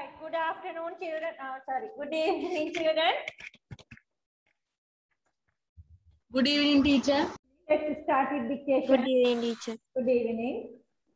Right. Good afternoon, children. Good evening, children. Good evening, teacher. Let's start with dictation. Good evening, teacher. Good evening.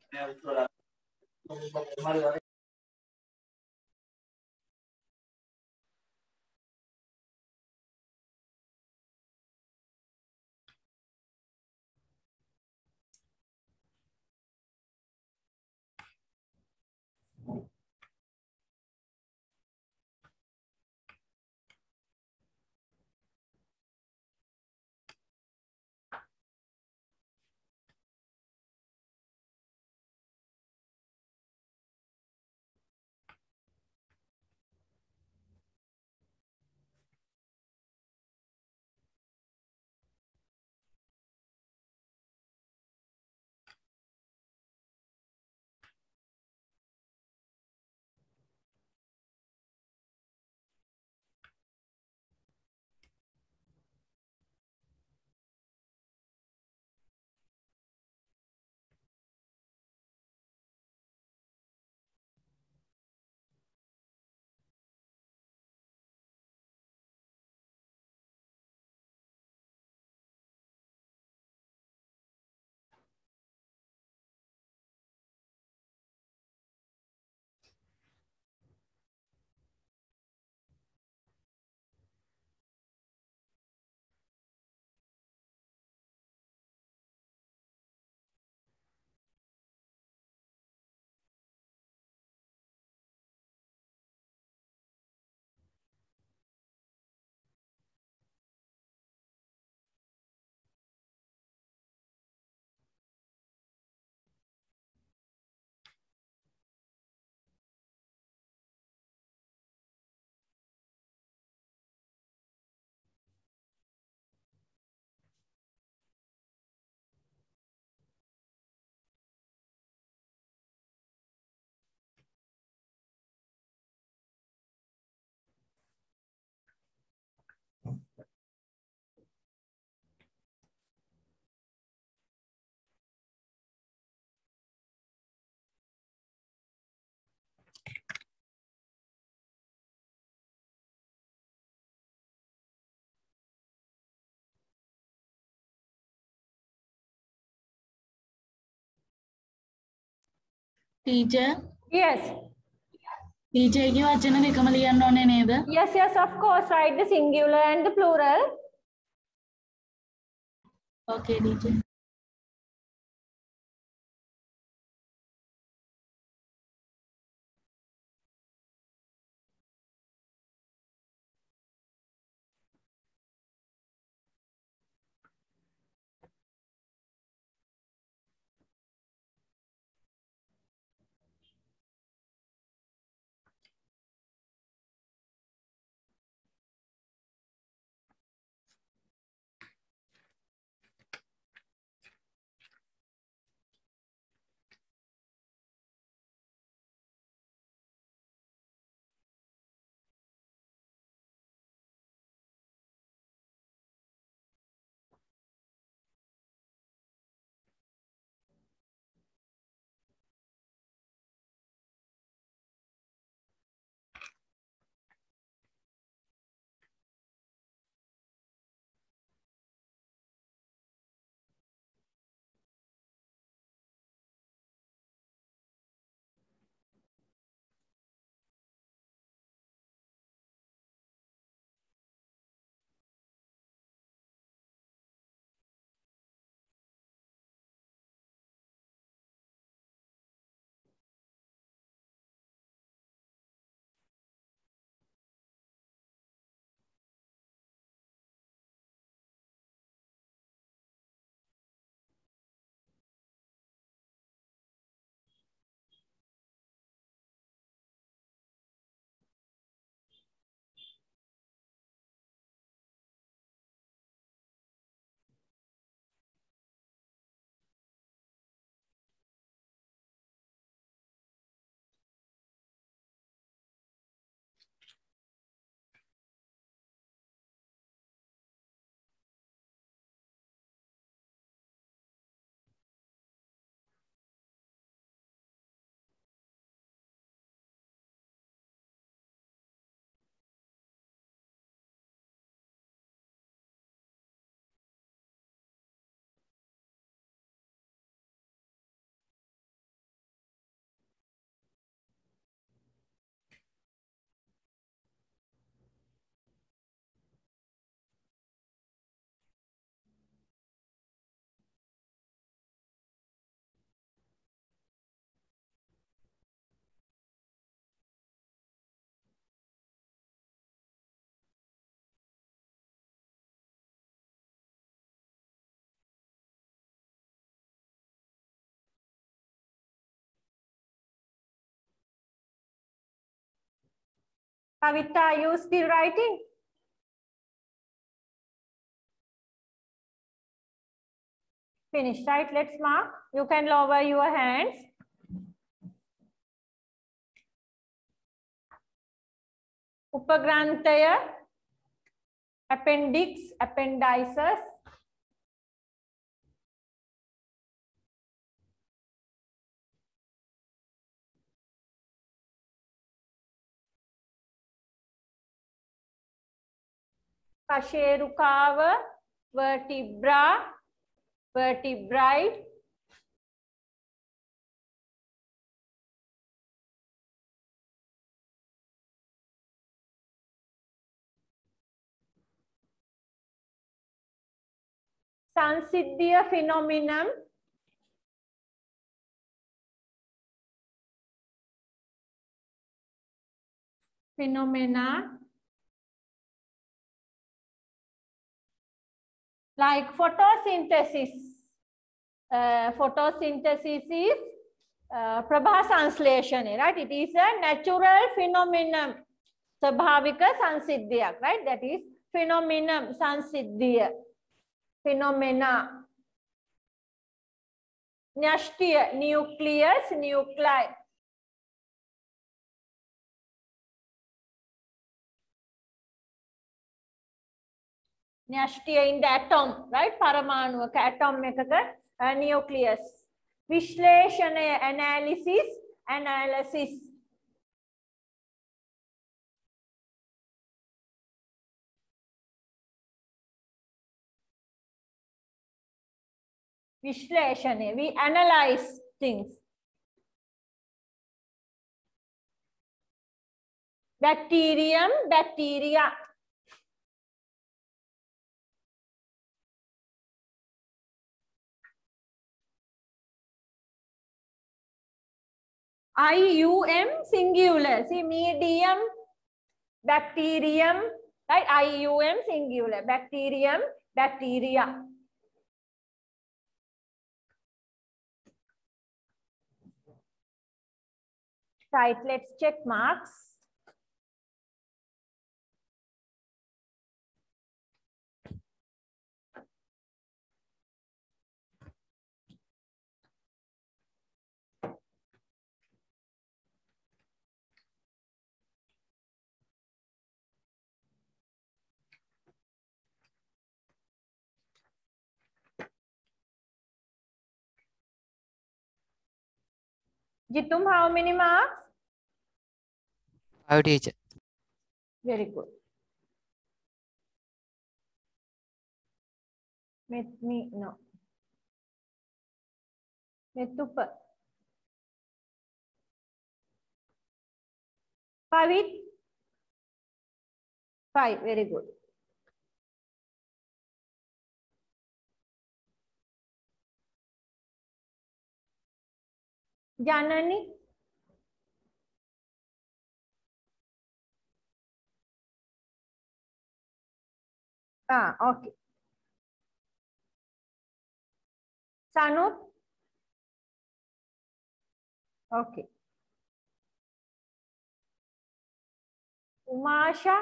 Teacher. Yes. Teacher, you are channel Kamalian on another. Yes, of course. Write the singular and the plural. Okay, teacher. Kavita, are you still writing? Finished, right? Let's mark. You can lower your hands. Upagrantaya, appendix, appendices. Kasherukava, vertebra, vertebrae. Sansiddhya phenomenon. Phenomena. Like photosynthesis. Photosynthesis is Prabha Sansleshane, right? It is a natural phenomenon. Sabhavika Sansiddhya, right? That is phenomenon Sansiddhya. Phenomena. Nyashtiya, nucleus, nuclei. Nyashtiya in the atom, right? Paramanu, atom ekaka, nucleus. Vishleshana, analysis, analysis. Vishleshana, we analyze things. Bacterium, bacteria. IUM singular. See, medium, bacterium, right? IUM singular. Bacterium, bacteria. Right, let's check marks. Jitum, how many marks? 5, teacher. Very good. No. Metupa. Pavit. 5. Very good. Janani. Okay. Sanu. Okay. Umasha.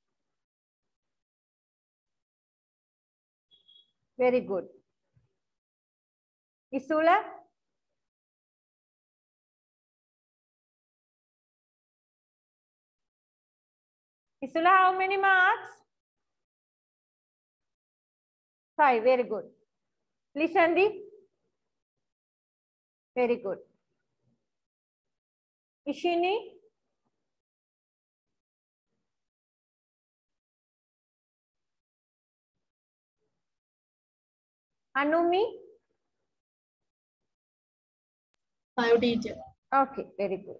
Very good. Isula. Isula, how many marks? 5. Very good. Lisandi. Very good. Ishini. Anumi. 5, teacher. Okay, very good.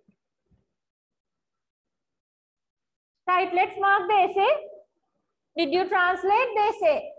Right, let's mark the essay. Did you translate the essay?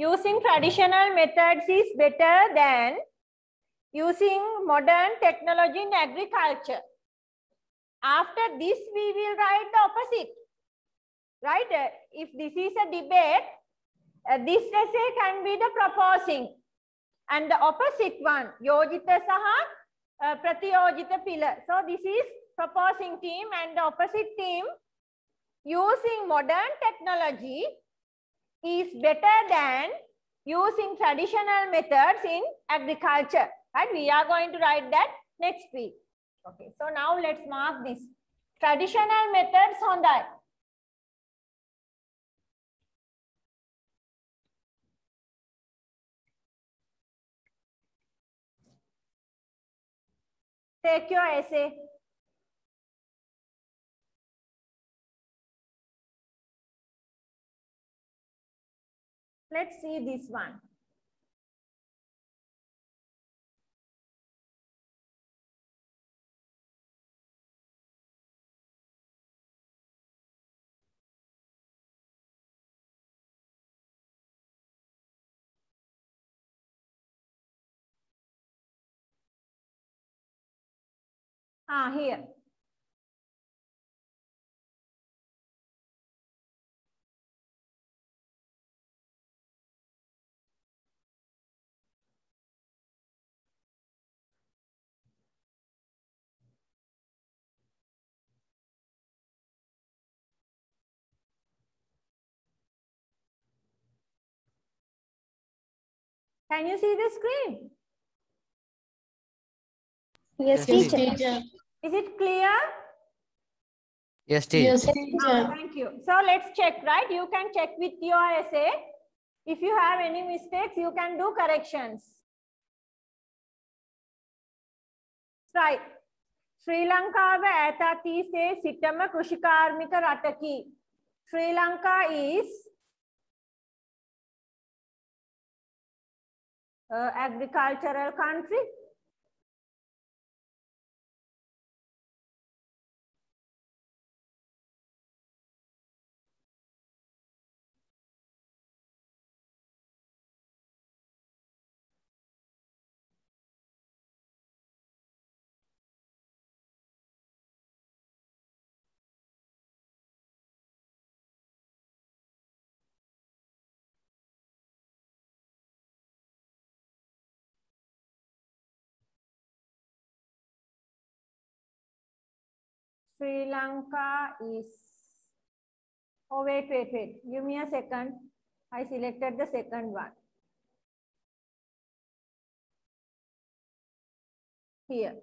Using traditional methods is better than using modern technology in agriculture. After this, we will write the opposite. Right? If this is a debate, this essay can be the proposing. And the opposite one, Yojita Saha, Pratiyojita pillar. So this is proposing team, and the opposite team using modern technology is better than using traditional methods in agriculture. Right? We are going to write that next week. Okay, so now let's mark this. Traditional methods on that. Take your essay. Let's see this one. Here. Can you see the screen? Yes, Yes, teacher. Is it clear? Yes, teacher. Yes, teacher. Thank you. So let's check, right? You can check with your essay. If you have any mistakes, you can do corrections. Right. Sri Lanka ඈතීසේ සිටම කෘෂිකාර්මික රටකි. Sri Lanka is agricultural country. Sri Lanka is, oh wait, give me a second. I selected the second one. Here.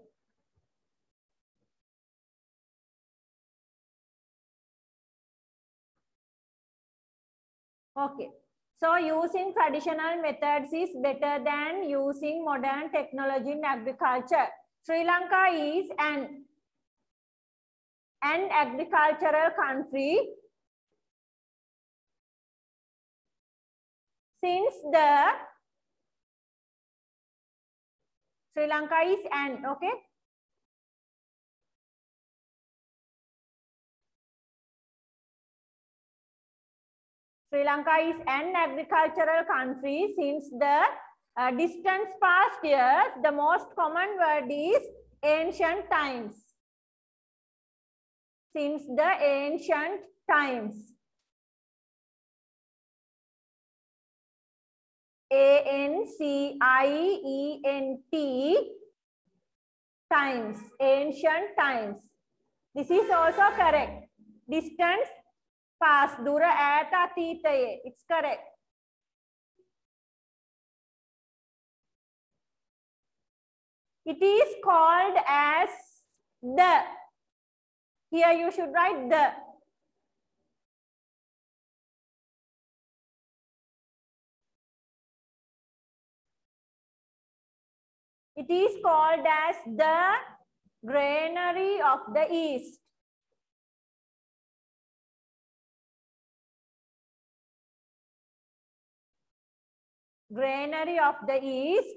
Okay. So using traditional methods is better than using modern technology in agriculture. Sri Lanka is an agricultural country since the Sri Lanka is an, okay? Sri Lanka is an agricultural country since the distant past years. The most common word is ancient times. Since the ancient times. ANCIENT times. Ancient times. This is also correct. Distance past. Dura ඈතීතයේ. It's correct. It is called as the. Here you should write the. It is called as the Granary of the East. Granary of the East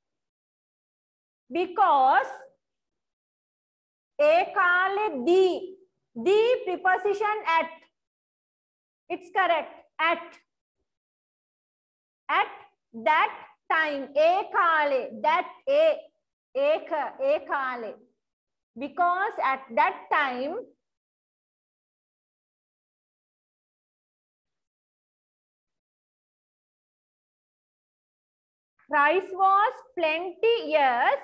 because ඒ කාලේ the preposition at. It's correct. At. At that time, e kale, that e kale. Because at that time, rice was plenty years,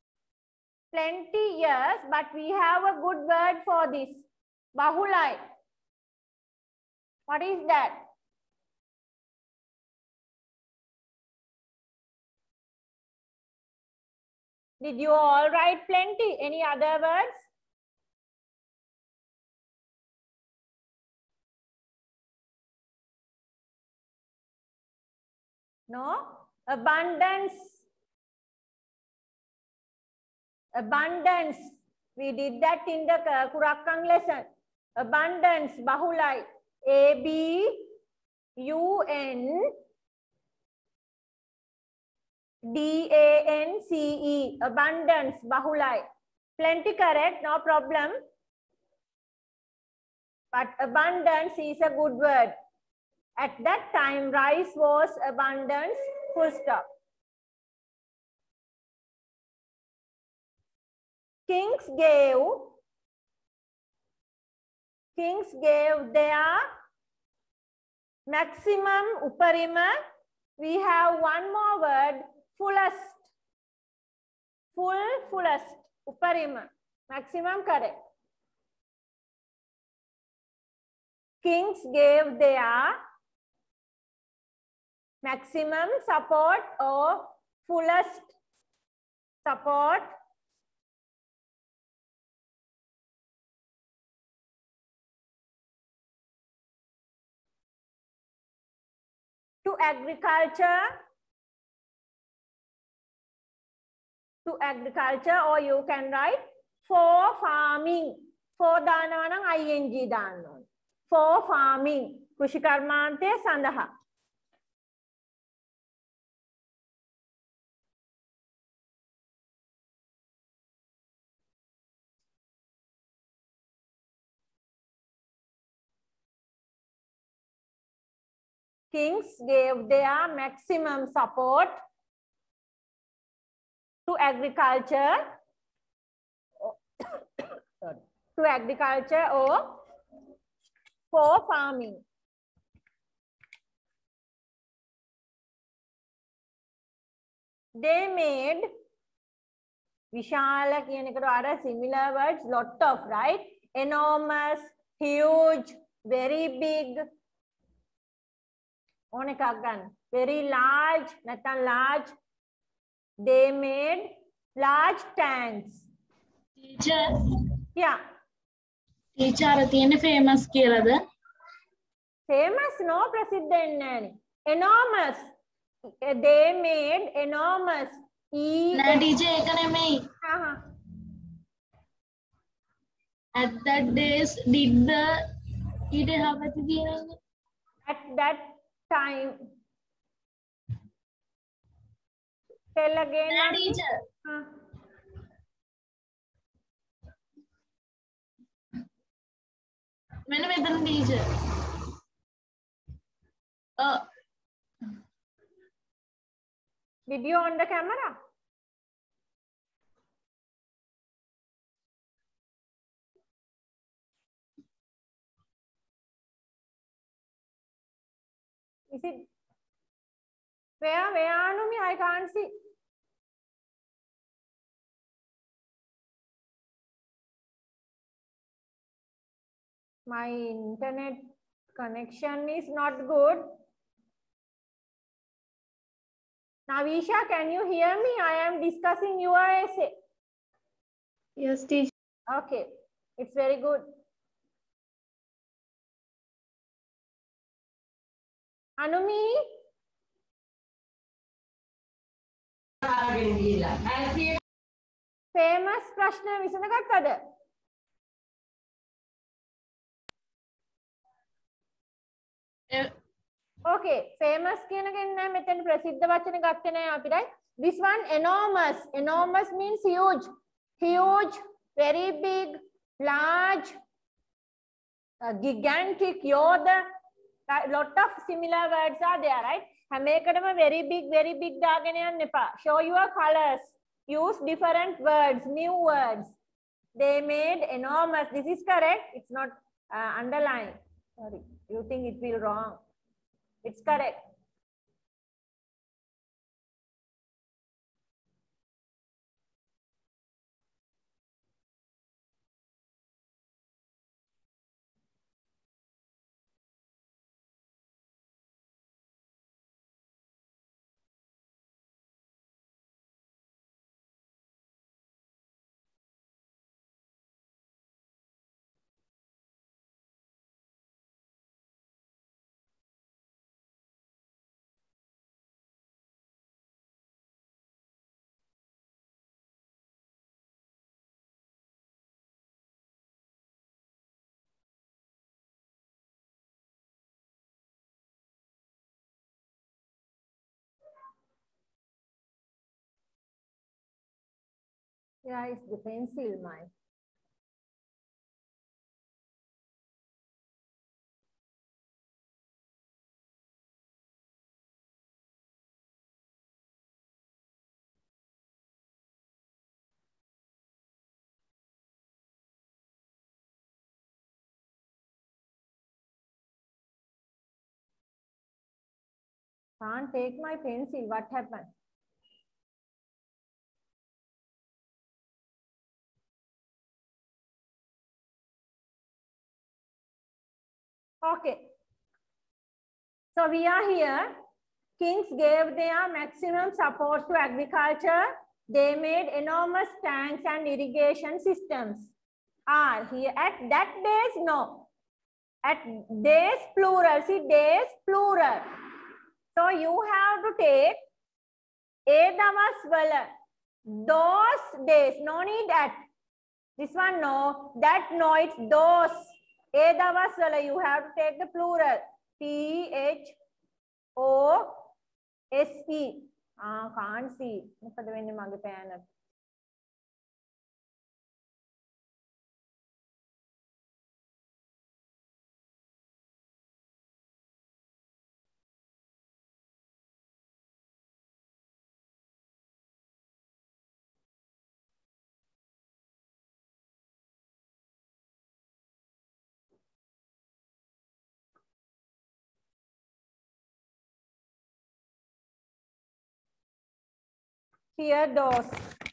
but we have a good word for this. Bahulai. What is that? Did you all write plenty? Any other words? No? Abundance. Abundance. We did that in the Kurakkang lesson. Abundance. Bahulai. ABUNDANCE. Abundance. Bahulai. Plenty correct. No problem. But abundance is a good word. At that time, rice was abundance. Full stop. Kings gave their maximum uparima. We have one more word, fullest. Fullest. Uparima. Maximum correct. Kings gave their maximum support or fullest support to agriculture, or you can write for farming. For danavanang ing dannon. For farming. Kushikarmante sandaha. Kings gave their maximum support to agriculture, or for farming. They made Vishala are similar words, lot of, right? Enormous, huge, very big. Very large, not large. They made large tanks. Teacher. Yeah. Teacher, famous kiyalada? Famous no prasiddha. Enormous. They made enormous. Na teacher ekaneme. At that days did the at that time. Tell again. Na teacher. When teacher. Video on the camera. Is it where Anumi? I can't see. My internet connection is not good. Navisha, can you hear me? I am discussing your essay. Yes, teacher. Okay, it's very good. Anumi? Famous prashna visanagattada. Okay, famous කියනගෙන මෙතන ප්‍රසිද්ධ වචන ගත්තේ නෑ අපි right. This one enormous. Enormous means huge. Huge, very big, large, gigantic, yoda. Lot of similar words are there, right? very big දාගෙන යන්න එපා. Show your colors. Use different words, new words. They made enormous. This is correct. It's not underlined. Sorry, you think it will wrong. It's correct. Yeah, it's the pencil, mine. Can't take my pencil. What happened? Okay. So we are here. Kings gave their maximum support to agriculture. They made enormous tanks and irrigation systems. Here at that days, no. At days plural. See, days plural. So you have to take ए दवस वल. Those days. No need at. This one no. That no. It's those. ए दवस वल. You have to take the plural. THOSE. Can't see. මොකද වෙන්නේ මගේ පෑන. Here those.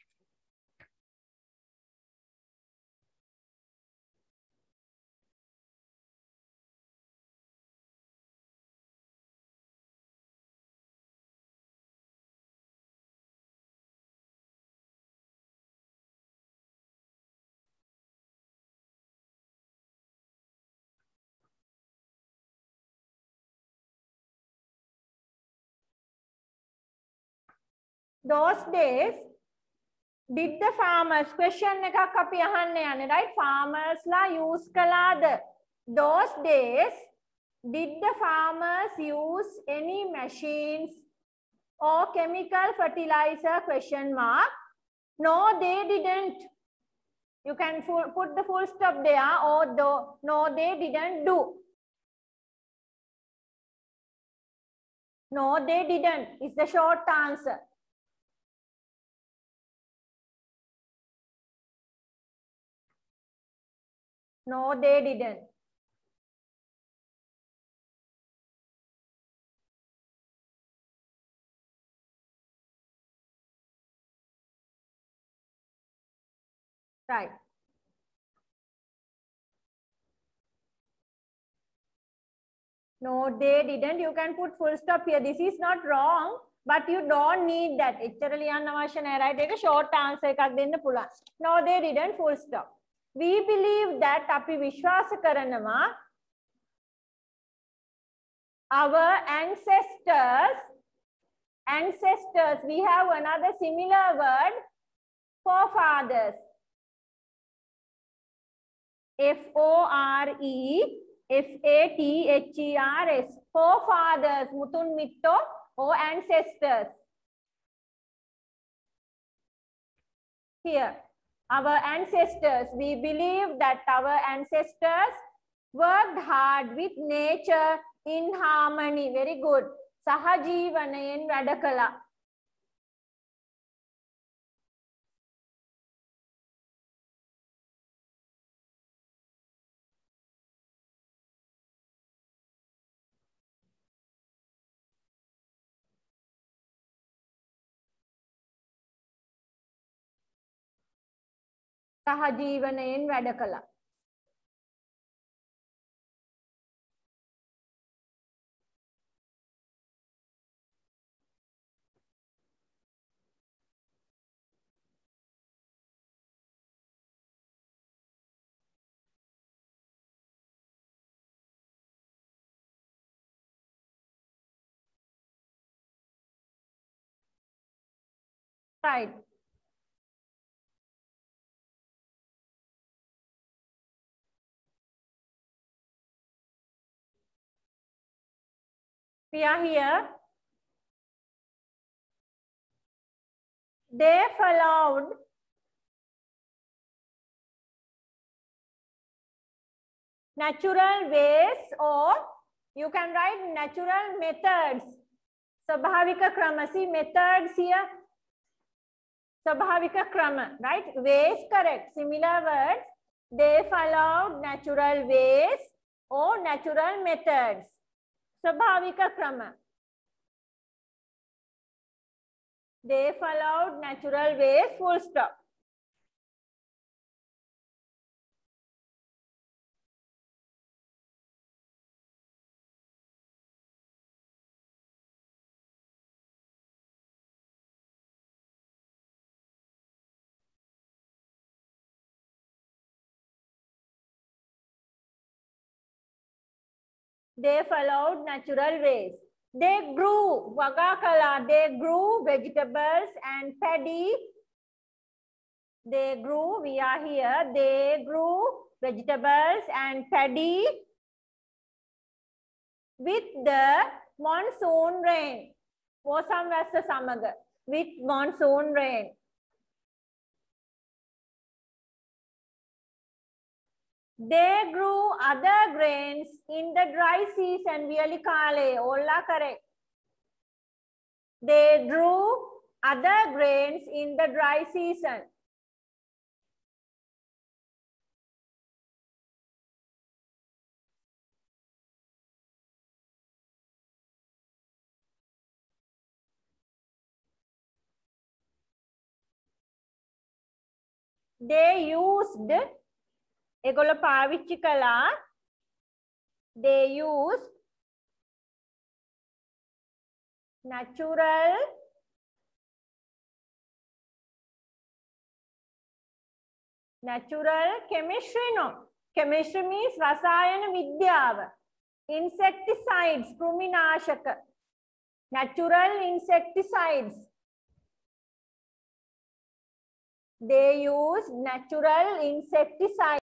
Those days, did the farmers, question එකක් අපි අහන්න යන්නේ, right? Farmers ලා use කළාද? Those days, did the farmers use any machines or chemical fertilizer? Question mark. No, they didn't. You can put the full stop there, or no, they didn't do. No, they didn't. It's the short answer. No, they didn't. Right. No, they didn't. You can put full stop here. This is not wrong, but you don't need that. එච්චර ලියන්න අවශ්‍ය නැහැ, right? ඒක short answer එකක් දෙන්න පුළුවන්. No, they didn't. Full stop. We believe that අපි විශ්වාස කරනවා our ancestors, we have another similar word, forefathers. FOREFATHERS. Forefathers, mutun mitto, or ancestors. Here, our ancestors, we believe that our ancestors worked hard with nature in harmony. Very good. සහජීවනයෙන් වැඩ කළා. සහජීවනයෙන් වැඩ කළා. Right. We are here. They followed natural ways, or you can write natural methods. Swabhavika krama. See methods here. Swabhavika krama, right? Ways, correct. Similar words. They followed natural ways or natural methods. Swabhavika krama. They followed natural ways, full stop. They followed natural ways. They grew, Vagakala, they grew vegetables and paddy. They grew, we are here, they grew vegetables and paddy with the monsoon rain. Osamvasa samaga, with monsoon rain. They grew other grains in the dry season. Viyali kale, all correct. They grew other grains in the dry season. They used, ඒගොල්ලෝ පාවිච්චි කළා, they used natural chemistry. No, chemistry means rasayana vidyava. Insecticides, kruminashaka. Natural insecticides. They use natural insecticides.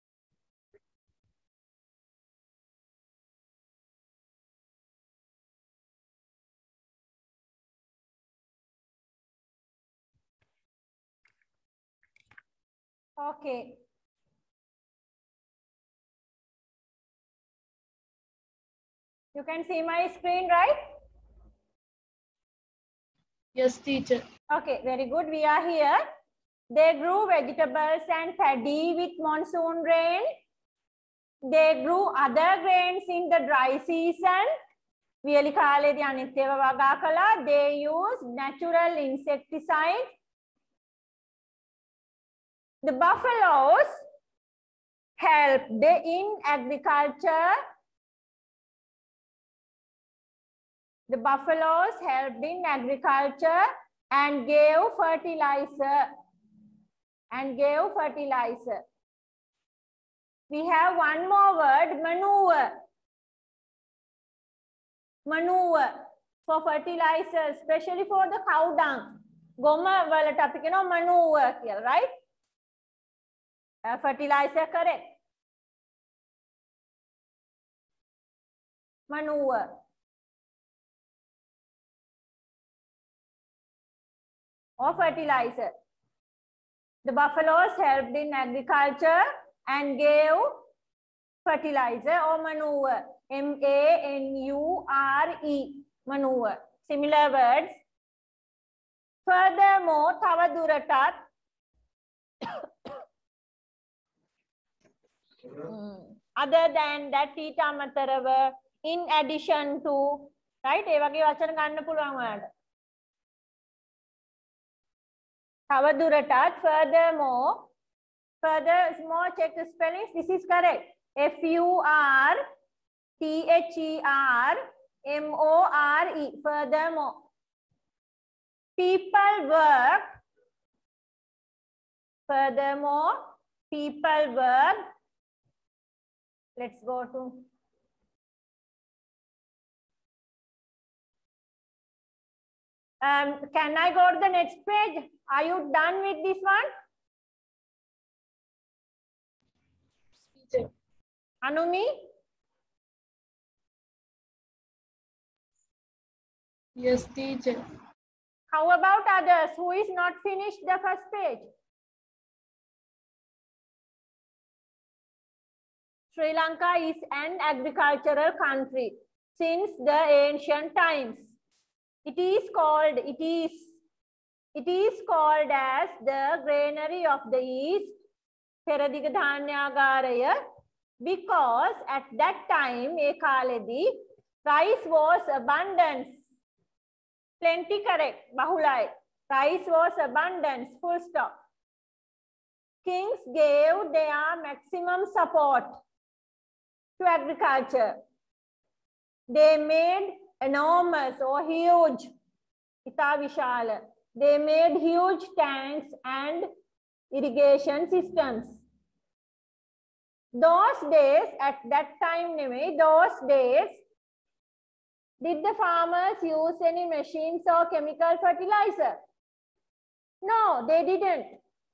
Okay. You can see my screen, right? Yes, teacher. Okay, very good. We are here. They grew vegetables and paddy with monsoon rain. They grew other grains in the dry season. Viyali කාලේදී අනිත් ඒවා වගා කළා. They used natural insecticides. The buffaloes helped in agriculture. The buffaloes helped in agriculture and gave fertilizer. We have one more word, manure. Manure for fertilizer, especially for the cow dung. Goma walata අපි කියනවා manure කියලා, right? Fertilizer, correct. Manure. Or fertilizer. The buffaloes helped in agriculture and gave fertilizer or manure. M-A-N-U-R-E. maneuver. Similar words. Furthermore, තව දුරටත් other than that, ඊට අමතරව, in addition to, right? ඒ වගේ වචන ගන්න පුළුවන් ඔයාලට. තව දුරටත්, furthermore, further, more check the spellings. This is correct. F-U-R-T-H-E-R-M-O-R-E. Furthermore. People work. Furthermore, people work. Let's go to can I go to the next page? Are you done with this one? Teacher. Anumi? Yes, teacher. How about others who is not finished the first page? Sri Lanka is an agricultural country since the ancient times. It is called as the granary of the East, Peradiga Dhanyagaraya, because at that time, rice was abundance. Plenty, correct. Bahulai. Rice was abundance. Full stop. Kings gave their maximum support to agriculture. They made enormous or huge, ita vishala. They made huge tanks and irrigation systems. Those days, at that time, those days, did the farmers use any machines or chemical fertilizer? No, they didn't.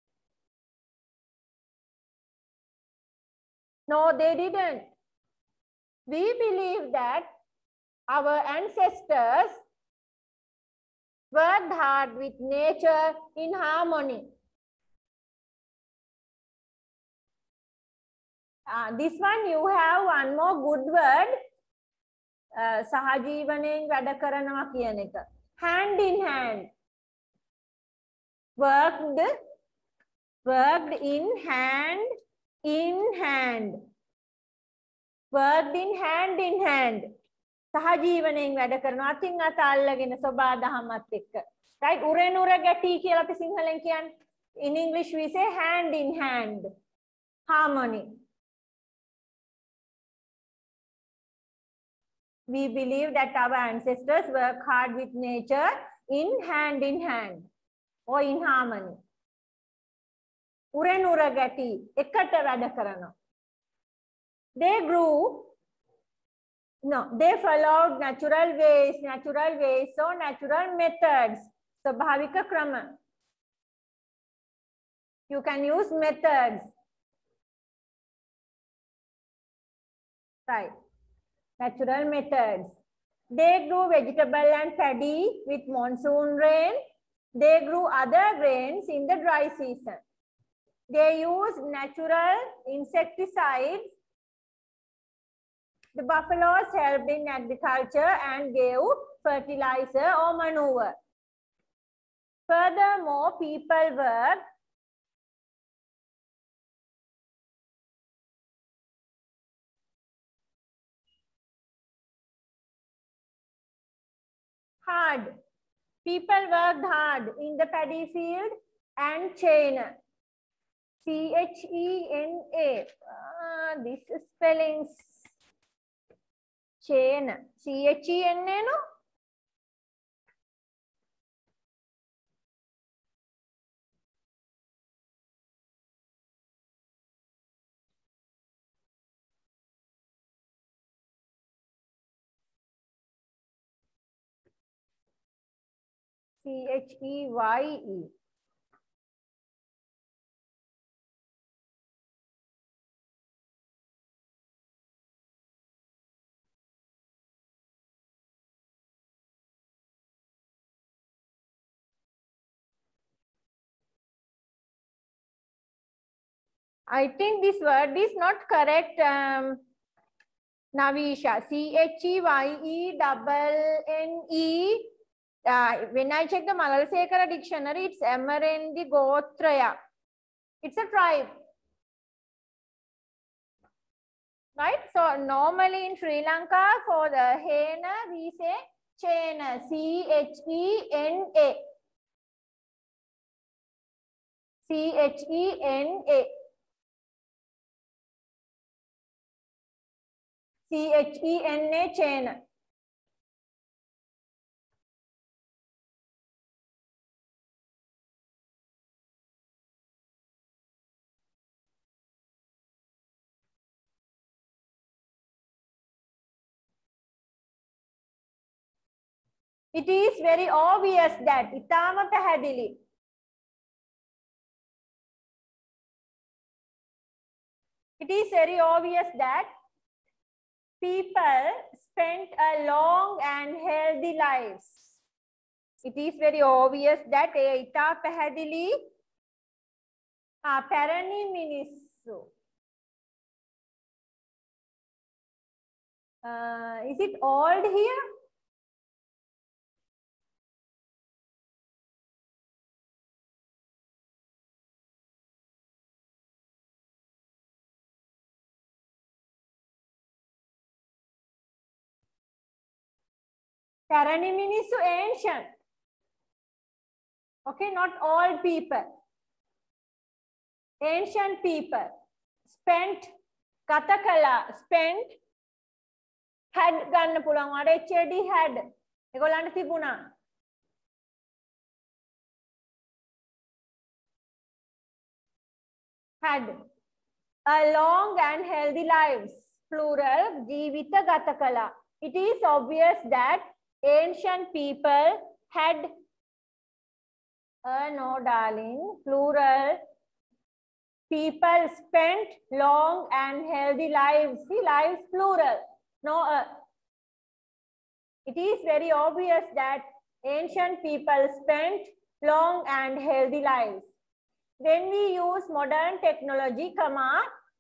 No, they didn't. We believe that our ancestors worked hard with nature in harmony. This one you have one more good word. සහජීවණයෙන් වැඩ කරනවා කියන එක. Hand in hand. Worked in hand in hand. Worked in hand. සහජීවණයෙන් වැඩ කරනවා අතින් අත අල්ලගෙන සබා දහමත් එක්ක. Right? උරෙනුර ගැටි කියලා අපි සිංහලෙන් කියන්නේ. In English we say hand in hand. Harmony. We believe that our ancestors work hard with nature in hand or in harmony. උරෙනුර ගැටි එකට වැඩ කරනවා. They followed natural ways or natural methods. Swabhavika krama. You can use methods. Right. Natural methods. They grew vegetable and paddy with monsoon rain. They grew other grains in the dry season. They used natural insecticides. The buffaloes helped in agriculture and gave fertilizer or manure. Furthermore, people worked hard. People worked hard in the paddy field and Chena. C-H-E-N-A. This spellings. Chena. C-H-E-N-A, no? C-H-E-Y-E. I think this word is not correct. Navisha. CHEYENNE. When I check the Malalsekara dictionary, it's Amarendi Gotraya. It's a tribe. Right? So normally in Sri Lanka, for the Hena, we say Chena. CHENA. CHENA. CHENA, Chena. It is very obvious that itama pahadili. It is very obvious that people spent a long and healthy lives. It is very obvious that ita pahadili parani minissu. Is it old here? Parani minissu ancient. Okay, not all people. Ancient people spent katakala, spent had ganna pulang ada HAD had. Egollanta tibuna. Had a long and healthy lives. Plural, jivita gatakala. It is obvious that ancient people had no darling, plural. People spent long and healthy lives. See, lives plural. No, it is very obvious that ancient people spent long and healthy lives. When we use modern technology, comma,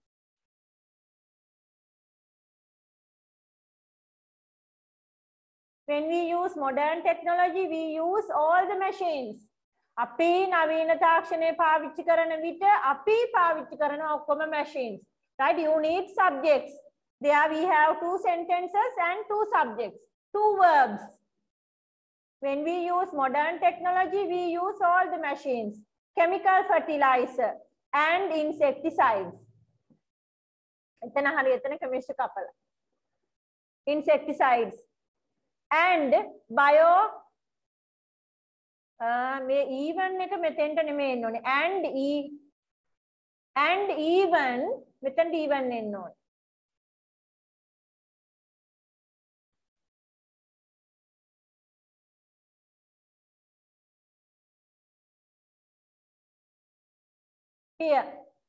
when we use modern technology, we use all the machines. Api navina takshane pavichchi karana vita api pavichchi karana okkoma machines. Right? You need subjects. There we have 2 sentences and 2 subjects, 2 verbs. When we use modern technology, we use all the machines. Chemical fertilizer and insecticides. Insecticides and bio. Even and even metan even enno. Here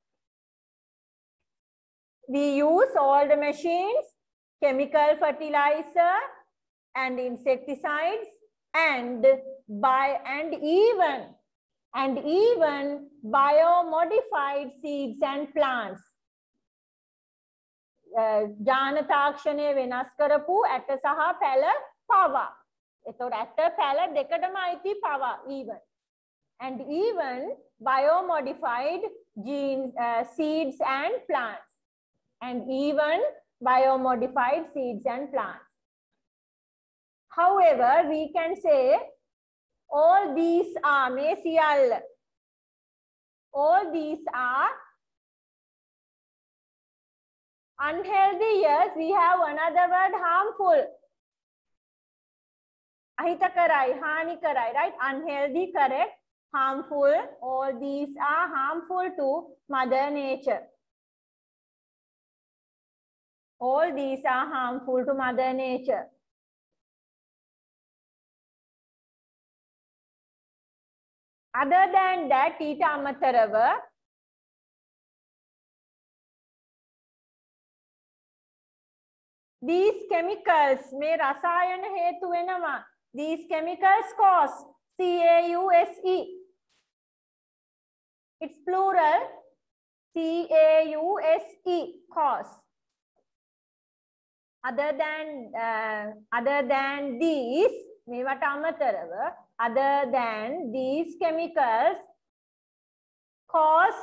we use all the machines, chemical fertilizer and insecticides and even biomodified seeds and plants. Jana takshane venas karapu atta saha pala pava. Etor atta pala dekatama aiti pava even. And even biomodified seeds and plants. And even biomodified seeds and plants. However, we can say all these are mesial. All these are unhealthy. Yes, we have another word, harmful. Ahitakarai, hanikarai, right? Unhealthy, correct. Harmful. All these are harmful to Mother Nature. All these are harmful to Mother Nature. Other than that, ඊට අමතරව these chemicals මේ රසායන හේතු වෙනවා. These chemicals cause CAUSE. It's plural. CAUSE, cause. other than these, මේවට අමතරව, other than these chemicals cause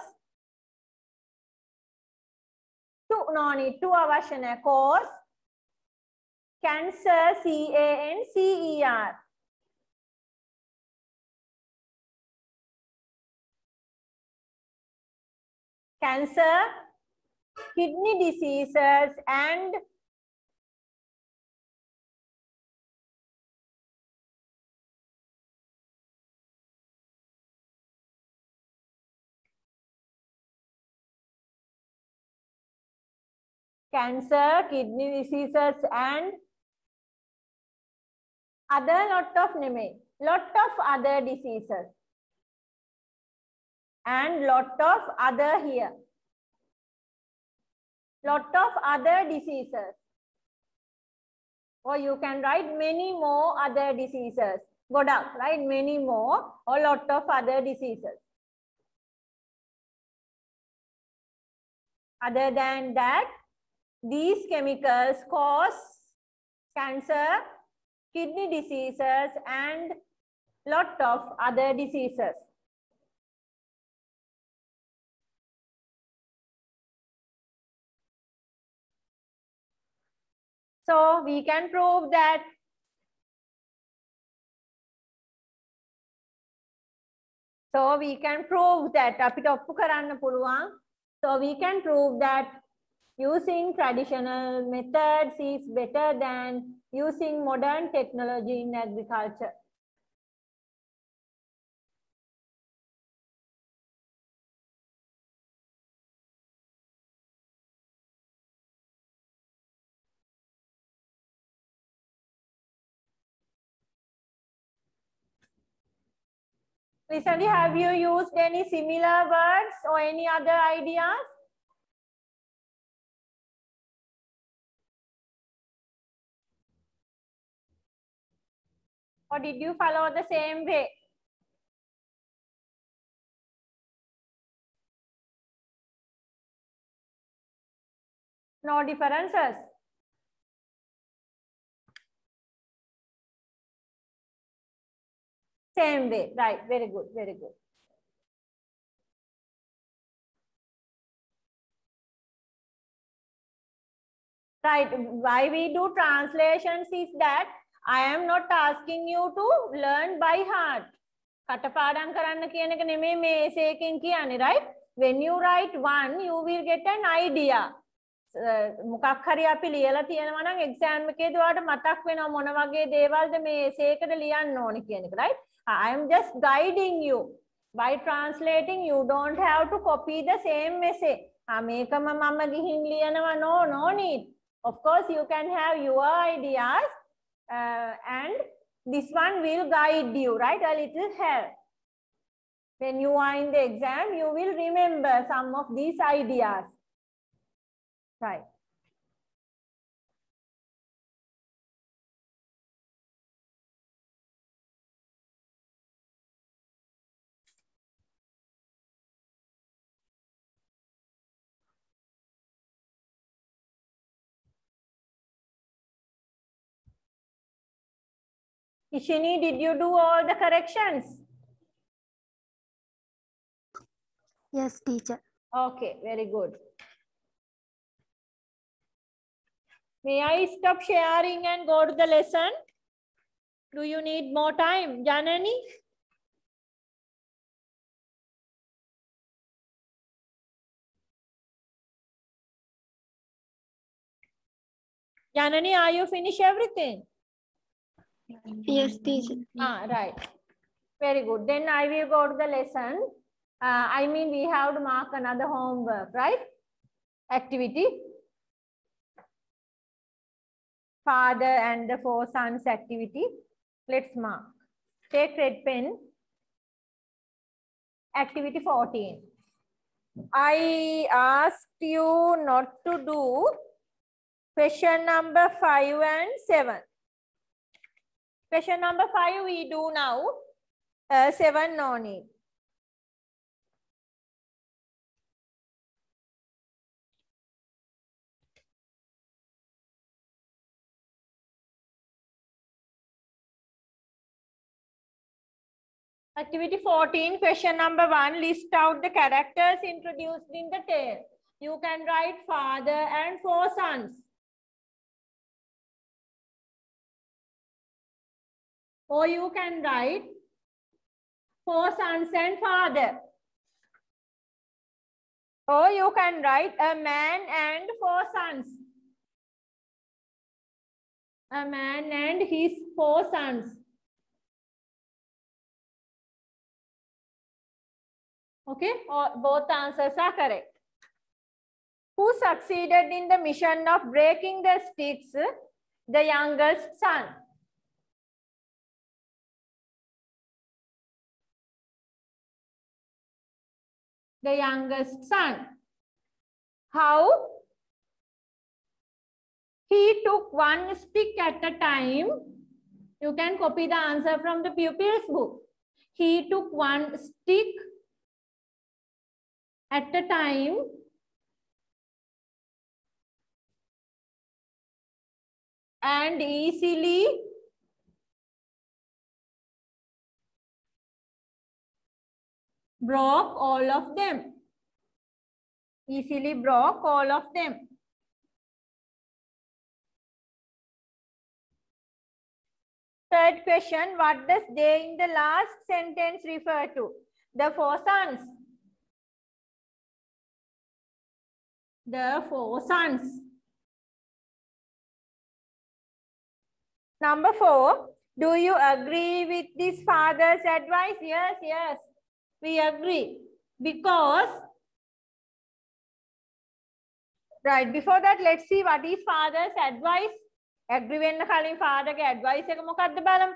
අවශ්‍ය නැහැ. cause cancer, CANCER. Cancer, kidney diseases, and cancer, kidney diseases, and other lot of other diseases, and lot of other here, lot of other diseases, or you can write many more other diseases. Godak, right? Many more or lot of other diseases. Other than that, these chemicals cause cancer, kidney diseases, and lot of other diseases. So we can prove that අපිට ඔප්පු කරන්න පුළුවන්. So we can prove that using traditional methods is better than using modern technology in agriculture. Recently, have you used any similar words or any other ideas? Or did you follow the same way? No differences. Same way, right? Very good, very good. Right, why we do translations is that I am not asking you to learn by heart. කටපාඩම් කරන්න කියන එක නෙමෙයි මේ essay එකෙන් කියන්නේ, right? When you write one, you will get an idea. මොකක් හරි අපි ලියලා තියෙනවා නම් exam එකේදී ඔයාලට මතක් වෙනවා මොන වගේ දේවල්ද මේ essay එකට ලියන්න ඕනේ කියන එක, right? I am just guiding you. By translating, you don't have to copy the same essay. මේකම මම ගිහින් ලියනවා, no need. Of course, you can have your ideas and this one will guide you, right? A little help. When you are in the exam, you will remember some of these ideas, right? Ishini, did you do all the corrections? Yes, teacher. Okay, very good. May I stop sharing and go to the lesson? Do you need more time, Janani? Janani, are you finished everything? Yes, teacher. Right. Very good. Then I will go to the lesson. I mean, we have to mark another homework, right? Activity. Father and the 4 sons activity. Let's mark. Take red pen. Activity 14. I asked you not to do question number 5 and 7. Question number 5 we do now. 7 no need. Activity 14, question number 1. List out the characters introduced in the tale. You can write father and 4 sons. Or you can write 4 sons and father. Or you can write a man and 4 sons. A man and his 4 sons. Okay, both answers are correct. Who succeeded in the mission of breaking the sticks? The youngest son. The youngest son. How? He took 1 stick at a time. You can copy the answer from the pupil's book. He took 1 stick at a time and easily broke all of them. Easily broke all of them. Third question, what does they in the last sentence refer to? The 4 sons. The 4 sons. Number 4, do you agree with this father's advice? Yes, yes, we agree. Because, right, before that, let's see what is father's advice. Agree වෙන්න කලින් father ගේ advice එක මොකක්ද බලමු.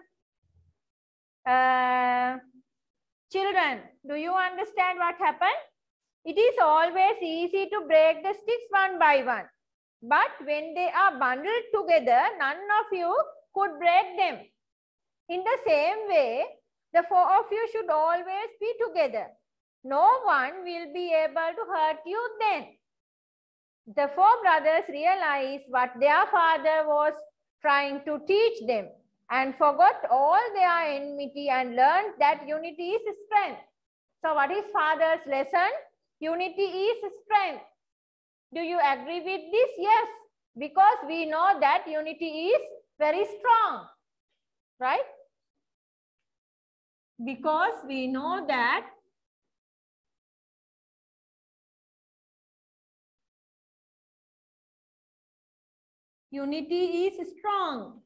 Children, do you understand what happened? It is always easy to break the sticks one by one. But when they are bundled together, none of you could break them. In the same way, the 4 of you should always be together. No one will be able to hurt you then. The 4 brothers realized what their father was trying to teach them and forgot all their enmity and learned that unity is strength. So what is father's lesson? Unity is strength. Do you agree with this? Yes, because we know that unity is very strong, right? Because we know that unity is strong.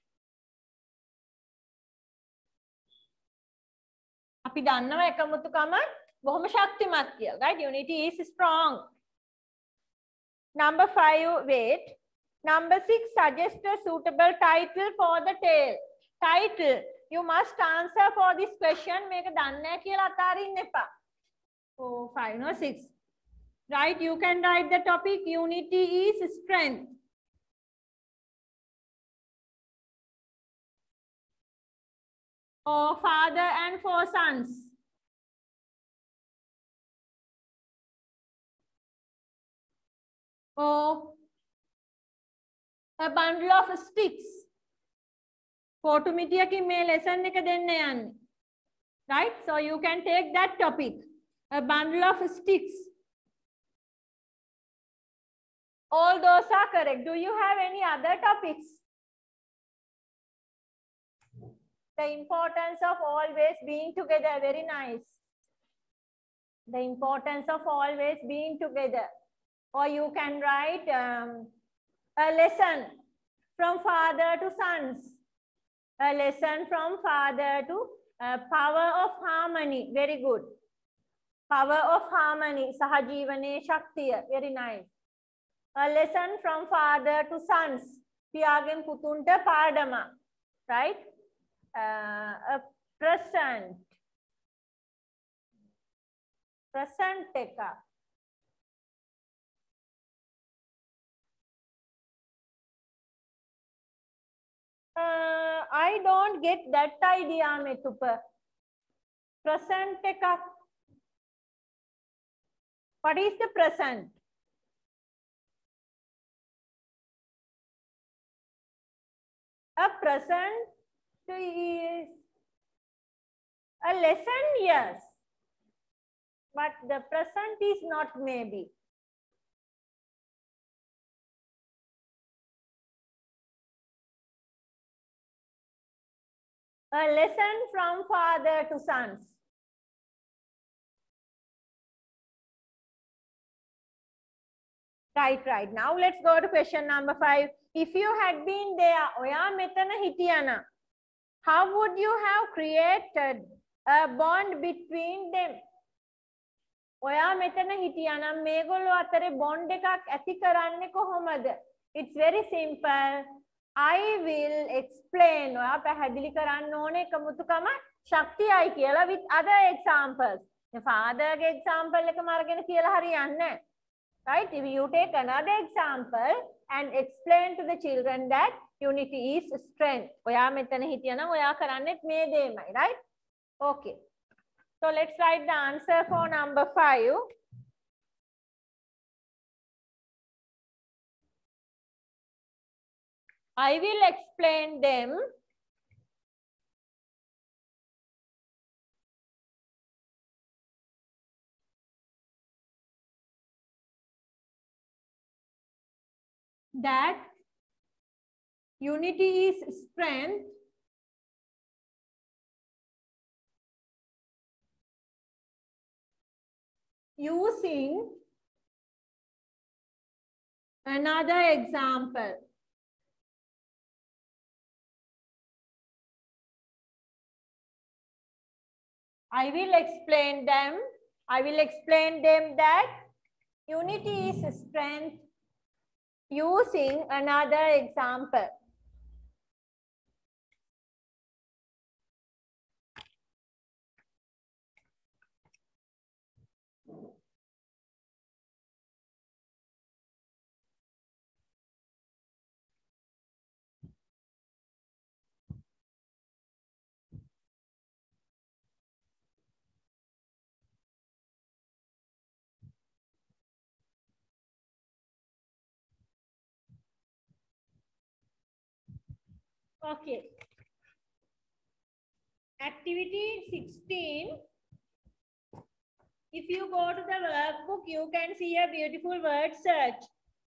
අපි දන්නවා එකමුතුකම බොහොම ශක්තිමත් කියලා, right? Unity is strong. Number 5, wait. Number 6, suggest a suitable title for the tale. Title. You must answer for this question. මේක දන්නේ නැහැ කියලා අතාරින්න එපා. 4, 5, no 6. Right? You can write the topic. Unity is strength. Or father and 4 sons. Or a bundle of sticks. කොටුමිටියකින් මේ lesson එක දෙන්න යන්නේ. Right? So you can take that topic. A bundle of sticks. All those are correct. Do you have any other topics? The importance of always being together. Very nice. The importance of always being together. Or you can write a lesson from father to sons. A lesson from father to power of harmony. Very good. Power of harmony. Sahajivane Shaktiya. Very nice. A lesson from father to sons. Piyagen Putunta Padama. Right? A present. Present teka. I don't get that idea, Metupa. Present teka. What is the present? A present is a lesson, yes. But the present is not maybe. A lesson from father to sons. Right. Now let's go to question number 5. If you had been there, oya metana hitiyana, how would you have created a bond between them? Oya metana hitiyana megollo athare bond ekak ඇති කරන්නේ කොහොමද? It's very simple. I will explain. ඔයා පැහැදිලි කරන්න ඕනේ එකමුතුකම ශක්තියයි කියලා with other examples. The father ගේ example එකම අරගෙන කියලා හරියන්නේ නැහැ. Right? If you take another example and explain to the children that unity is strength. ඔයා මෙතන හිටියනම් ඔයා කරන්නේත් මේ දෙයමයි. Right? Okay. So let's write the answer for number 5. I will explain them that unity is strength using another example. I will explain them that unity is strength using another example. Okay. Activity 16. If you go to the workbook, you can see a beautiful word search.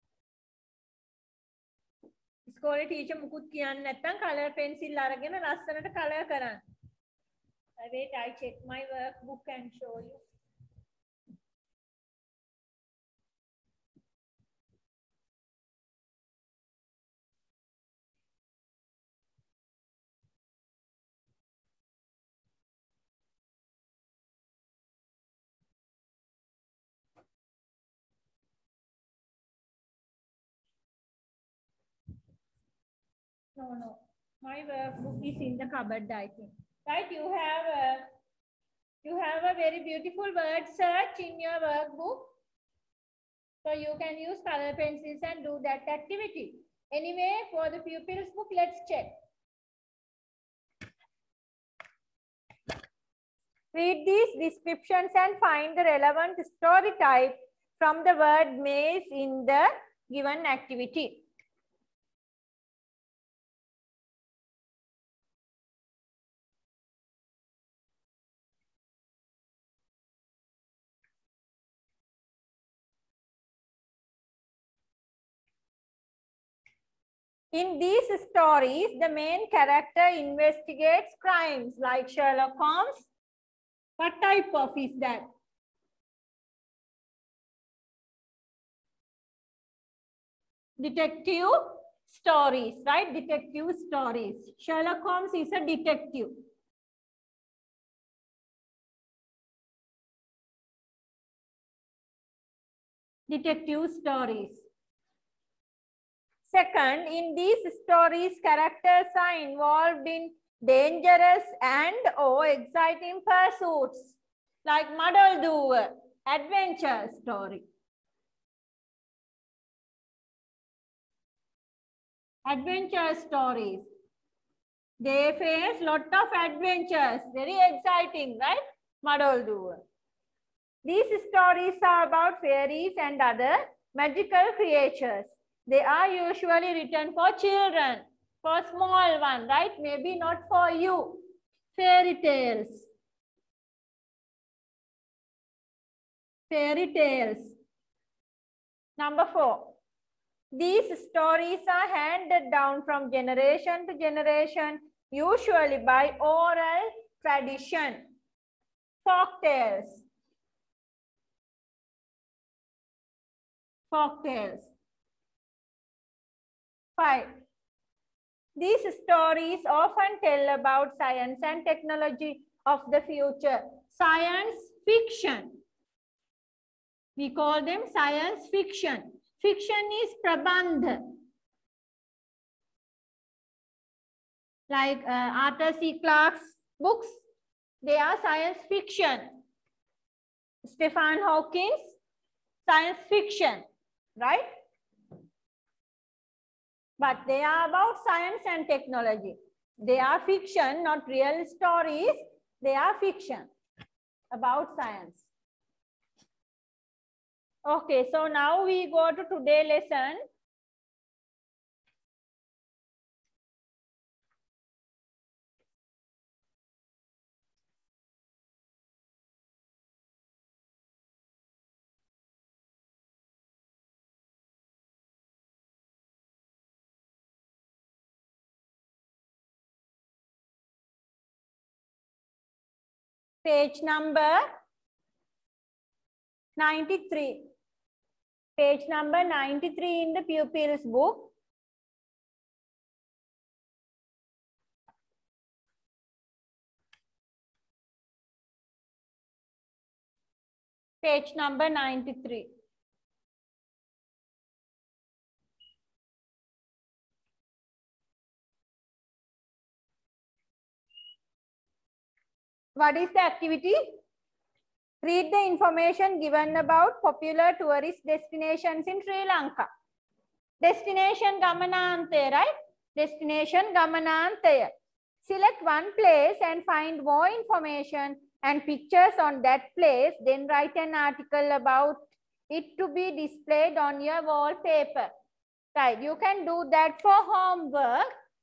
School teacher mukut kiyanne naththam color pencil aragena lassanata color karan. Wait, I check my workbook and show you. No. My workbook is in the cupboard, I think. Right? You have a very beautiful word search in your workbook. So you can use color pencils and do that activity. Anyway, for the pupils book, let's check. Read these descriptions and find the relevant story type from the word maze in the given activity. In these stories, the main character investigates crimes like Sherlock Holmes. What type of is that? Detective stories, right? Detective stories. Sherlock Holmes is a detective. Detective stories. Second, in these stories, characters are involved in dangerous and/or exciting pursuits, like Muddle Doover, adventure story. Adventure stories. They face lot of adventures, very exciting, right? Muddle Doover. These stories are about fairies and other magical creatures. They are usually written for children, for small one, right? Maybe not for you. Fairy tales. fairy tales. Number 4. These stories are handed down from generation to generation, usually by oral tradition. Folk tales. Folk tales. 5. These stories often tell about science and technology of the future. Science fiction. We call them science fiction. Fiction is prabandh. Like Arthur C. Clarke's books, they are science fiction. Stephen Hawking's science fiction, right? But they are about science and technology. They are fiction, not real stories. They are fiction about science. Okay, so now we go to today's lesson. Page number 93. Page number 93 in the pupil's book. Page number 93. What is the activity? Read the information given about popular tourist destinations in Sri Lanka. Destination Gamanantaya, right? Destination Gamanantaya. Select one place and find more information and pictures on that place. Then write an article about it to be displayed on your wallpaper. Right, you can do that for homework.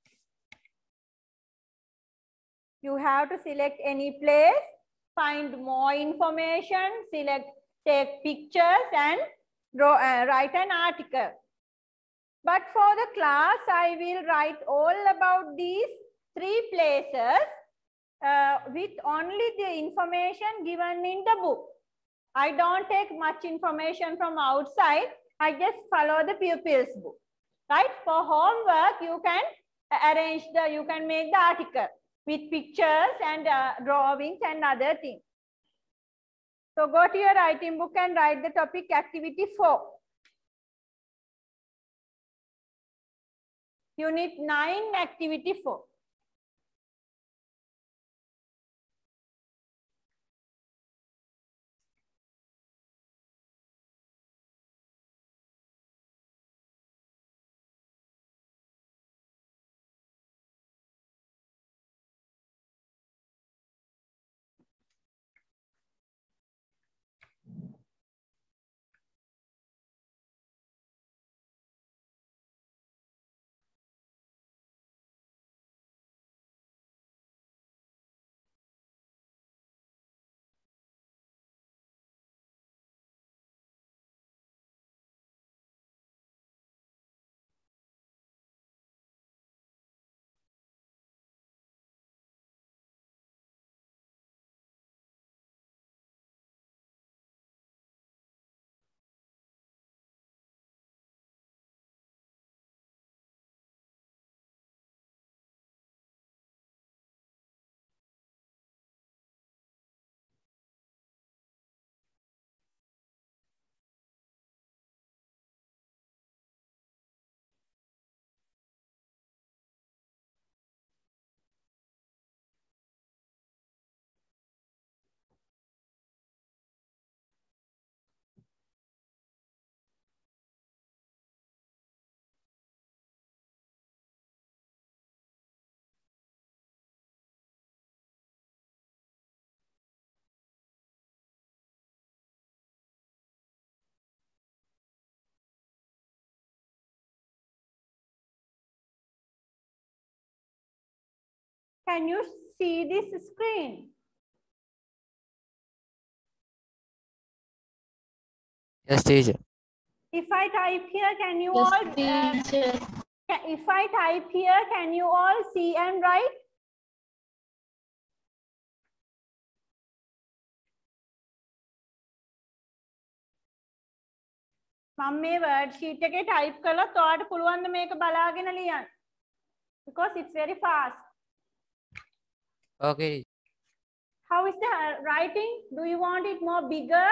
You have to select any place, find more information, take pictures and write an article. But for the class, I will write all about these 3 places with only the information given in the book. I don't take much information from outside. I just follow the pupil's book. Right? For homework, you can you can make the article with pictures and drawings and other things. So go to your writing book and write the topic activity 4. Unit 9, activity 4. Can you see this screen? Yes, teacher. If I type here, can you Yes, all, teacher. if I type here, can you all see and write? මම මේ word sheet එකේ type කළොත් ඔයාලට පුළුවන් ද මේක බලාගෙන ලියන්න? Because it's very fast. Okay. How is the writing? Do you want it more bigger?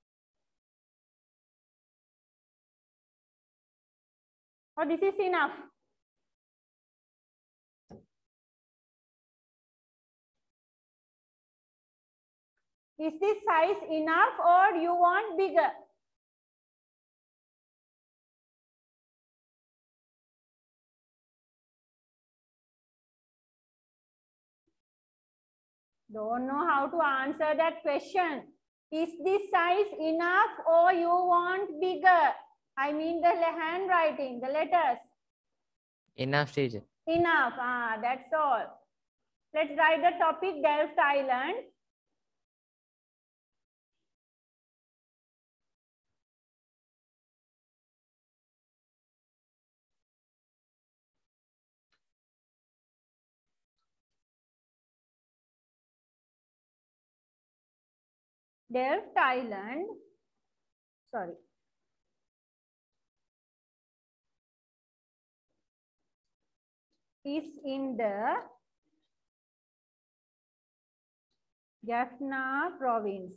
Or this is enough? Is this size enough or you want bigger? Don't know how to answer that question. Is this size enough or you want bigger? I mean the handwriting, the letters. Enough, teacher. Enough. That's all. Let's write the topic Delft Island. Delft Island, sorry. Is in the Jaffna province.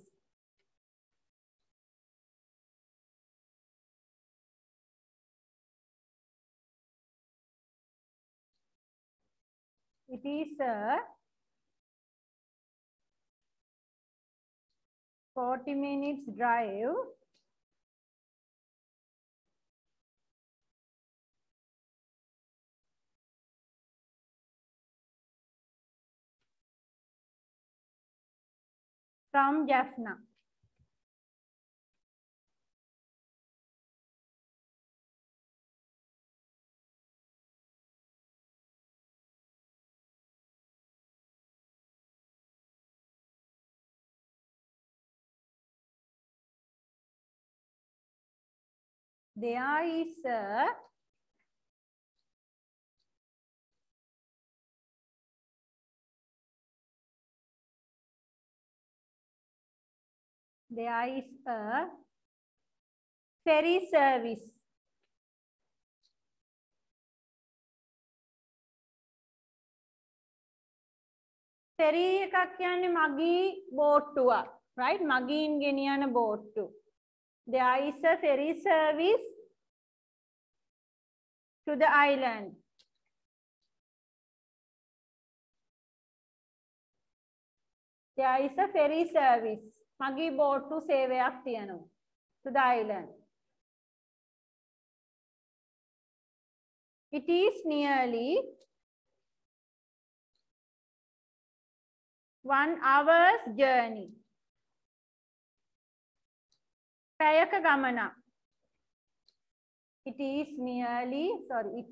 It is a 40 minutes drive from Jaffna. There is a ferry service. Ferry එකක් කියන්නේ මගී බෝට්ටුවක්, right? මගීන් ගෙනියන බෝට්ටු. There is a ferry service to the island. There is a ferry service. මගී බෝට්ටු සේවයක් තියෙනවා to the island. It is nearly 1 hour's journey. පැයක ගමනක්. It is nearly, sorry,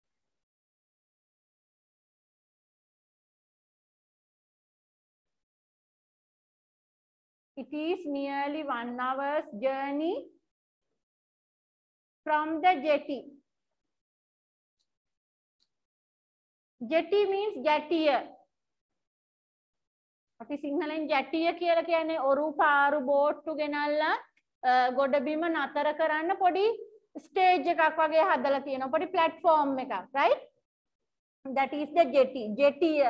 it is nearly 1 hour's journey from the jetty. Jetty means jettier. අපි සිංහලෙන් jettier කියලා කියන්නේ ඔරු පාරු බෝට්ටු ගෙනල්ලා ගොඩබිම නතර කරන්න පොඩි ස්ටේජ් එකක් වගේ හදලා තියෙනවා. පොඩි platform එකක්, right? That is the jetty. Jettier.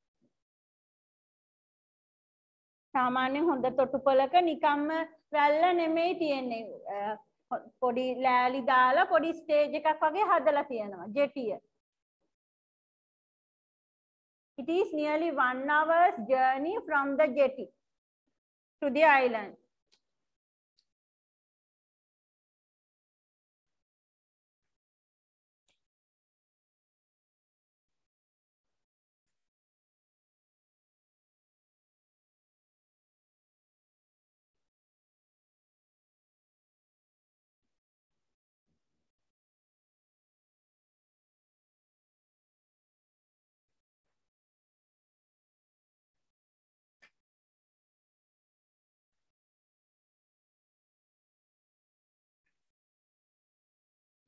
සාමාන්‍යයෙන් හොඳ තොටුපළක නිකම්ම වැල්ල නෙමෙයි තියෙන්නේ. පොඩි ලෑලි දාලා පොඩි ස්ටේජ් එකක් වගේ හදලා තියෙනවා. jettier. It is nearly 1 hour's journey from the jetty to the island.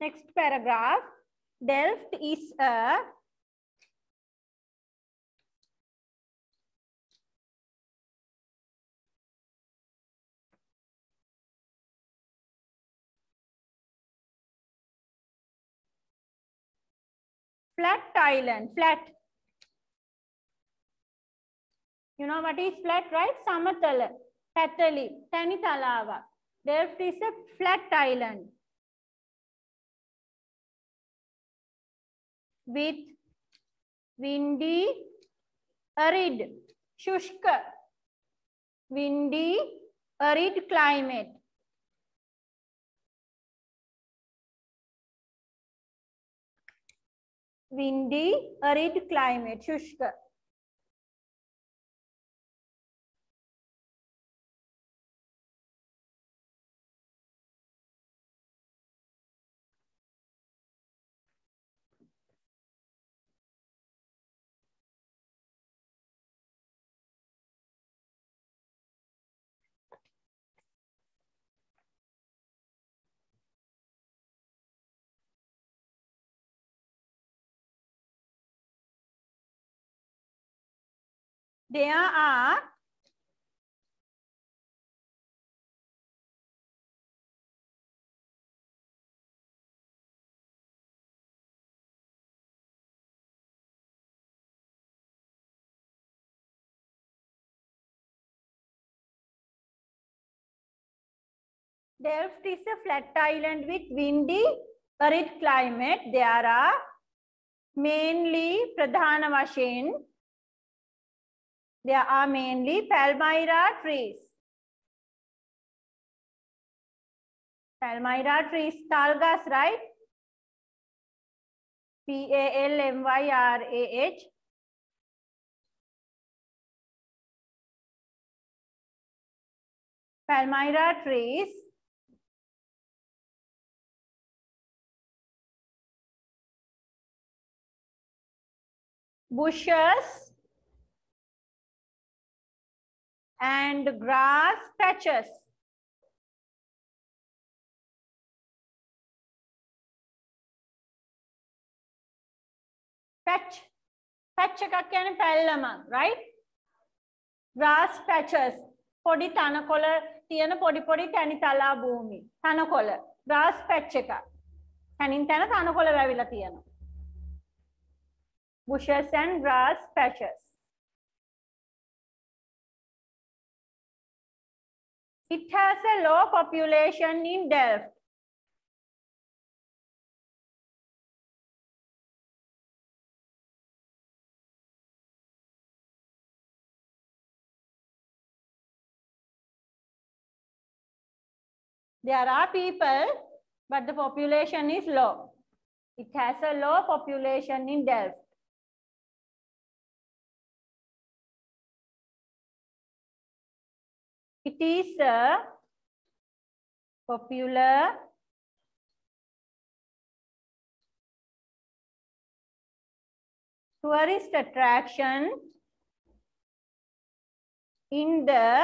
Next paragraph. Delft is a flat island. Flat. You know what is flat, right? Samatala, Pathali, Tanitalawa. Delft is a flat island with windy, arid, shushka, windy, arid climate. Windy, arid climate, shushka. There are Delft is a flat island with windy, arid climate. There are mainly Pradhana Vashen. There are mainly Palmyra trees. Palmyra trees, Talgas, right? Palmyrah. Palmyra trees. Bushes and grass patches. Patch. Patch එකක් කියන්නේ පැල්ලමක්, right? Grass patches. පොඩි තනකොළ තියෙන පොඩි තැනිතලා භූමි. තනකොළ. Grass patch එකක්. තනින් තන තනකොළ වැවිලා තියෙනවා. Bushes and grass patches. It has a low population in Delft. There are people, but the population is low. It has a low population in Delft. It is a popular tourist attraction in the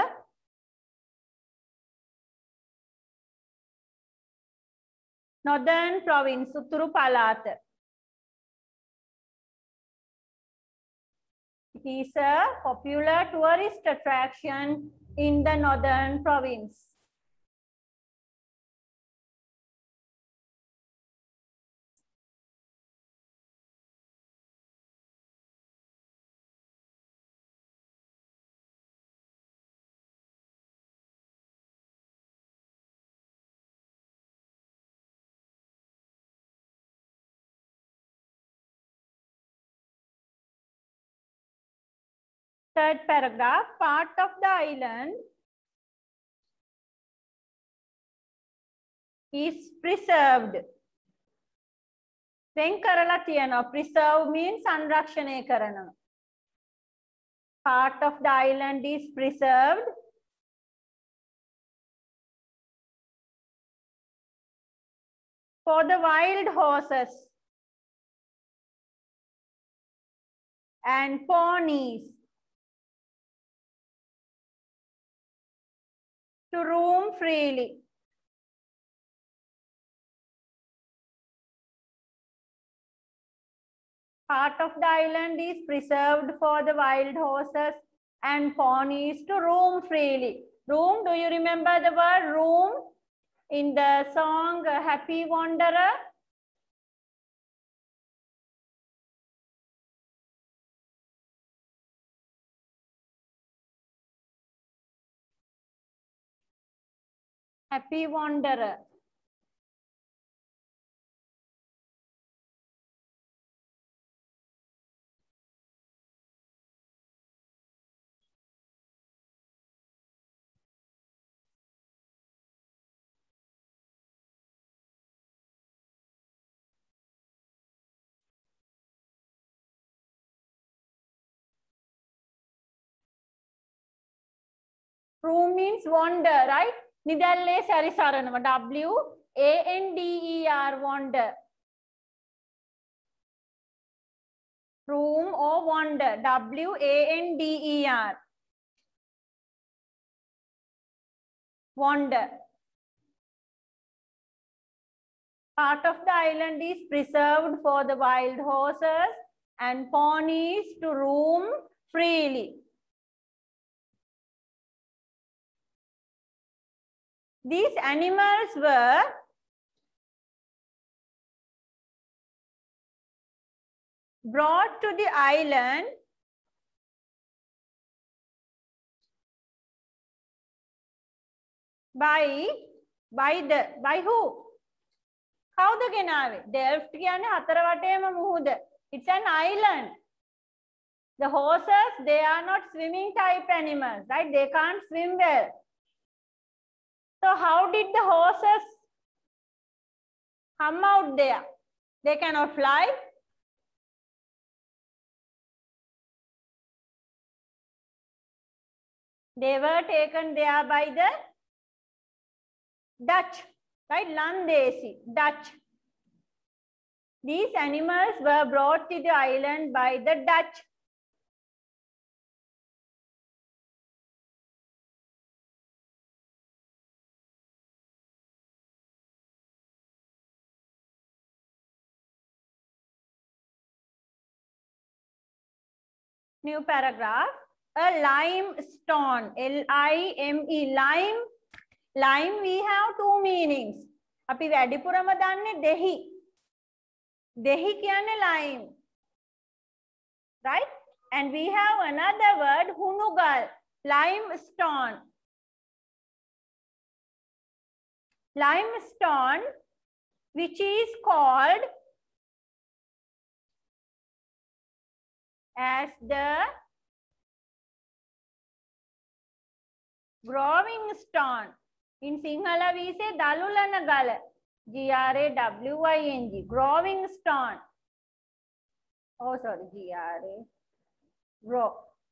northern province, Utturu Palata. It is a popular tourist attraction in the northern province. Third paragraph, part of the island is preserved. වෙන් කරලා තියෙනවා. Preserve means සංරක්ෂණය කරනවා. Part of the island is preserved for the wild horses and ponies to roam freely. Part of the island is preserved for the wild horses and ponies to roam freely. Roam, do you remember the word roam in the song Happy Wanderer? Happy Wanderer. Room means wander, right? Nidalle Sarisaranama. W-A-N-D-E-R, wander. Room or wander. W-A-N-D-E-R. Wander. Part of the island is preserved for the wild horses and ponies to roam freely. These animals were brought to the island by who? කවුද ගෙනාවේ? Delft කියන්නේ හතර වටේම මුහුද. It's an island. The horses, they are not swimming type animals, right? They can't swim well. So how did the horses come out there? They cannot fly. They were taken there by the Dutch, right? Landesi, Dutch. These animals were brought to the island by the Dutch. New paragraph. A limestone, L-I-M-E, lime. Lime, we have two meanings. Api වැඩිපුරම දන්නේ දෙහි. දෙහි කියන්නේ lime. Right? And we have another word, hunugal, limestone. Limestone, which is called as the growing stone. In Sinhala we say dalulana gala, G-R-A-W-I-N-G, growing stone. Oh, sorry, G-R-A, grow.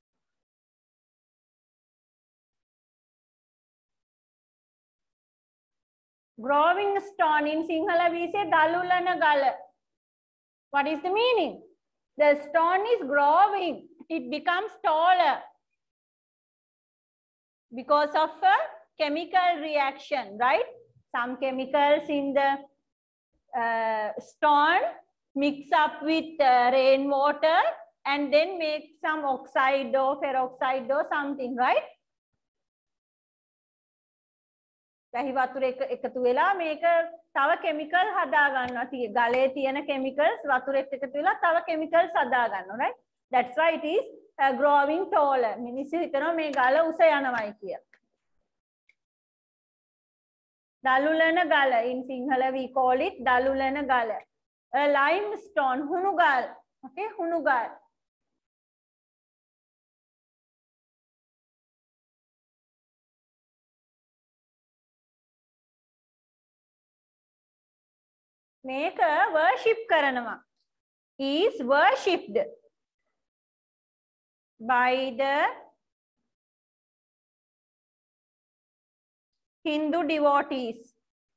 Growing stone, in Sinhala we say dalulana gala. What is the meaning? The stone is growing, it becomes taller because of a chemical reaction, right? Some chemicals in the stone mix up with rainwater and then make some oxide or peroxide or something, right? වැහි වතුර එකතු වෙලා මේක තව chemical හදා ගන්නවා. ගලේ තියෙන chemicals වතුරෙත් එකතු වෙලා තව chemicals හදා ගන්නවා, right? That's why it is growing taller. මිනිස්සු හිතනවා මේ ගල උස යනවායි කියලා. දලුලන ගල. In Sinhala we call it දලුලන ගල. A limestone, hunugal. Okay, hunugal. මේක worship කරනවා. Is worshipped by the Hindu devotees.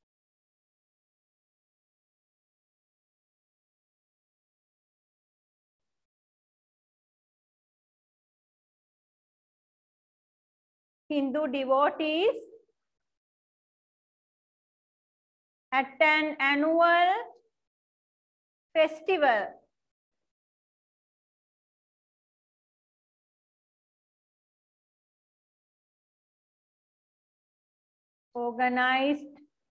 Hindu devotees at an annual festival organized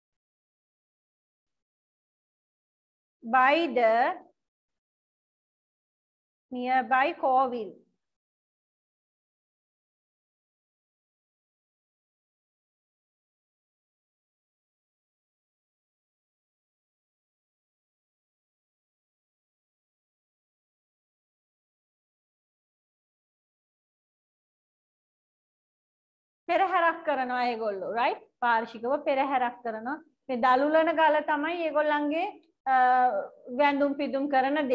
by the nearby Coville. පෙරහැරක් කරනවා ඒගොල්ලෝ right පාර්ශිකව පෙරහැරක් කරනවා මේ දලුලන ගල තමයි ඒගොල්ලන්ගේ වැඳුම් පිදුම් කරන දේ.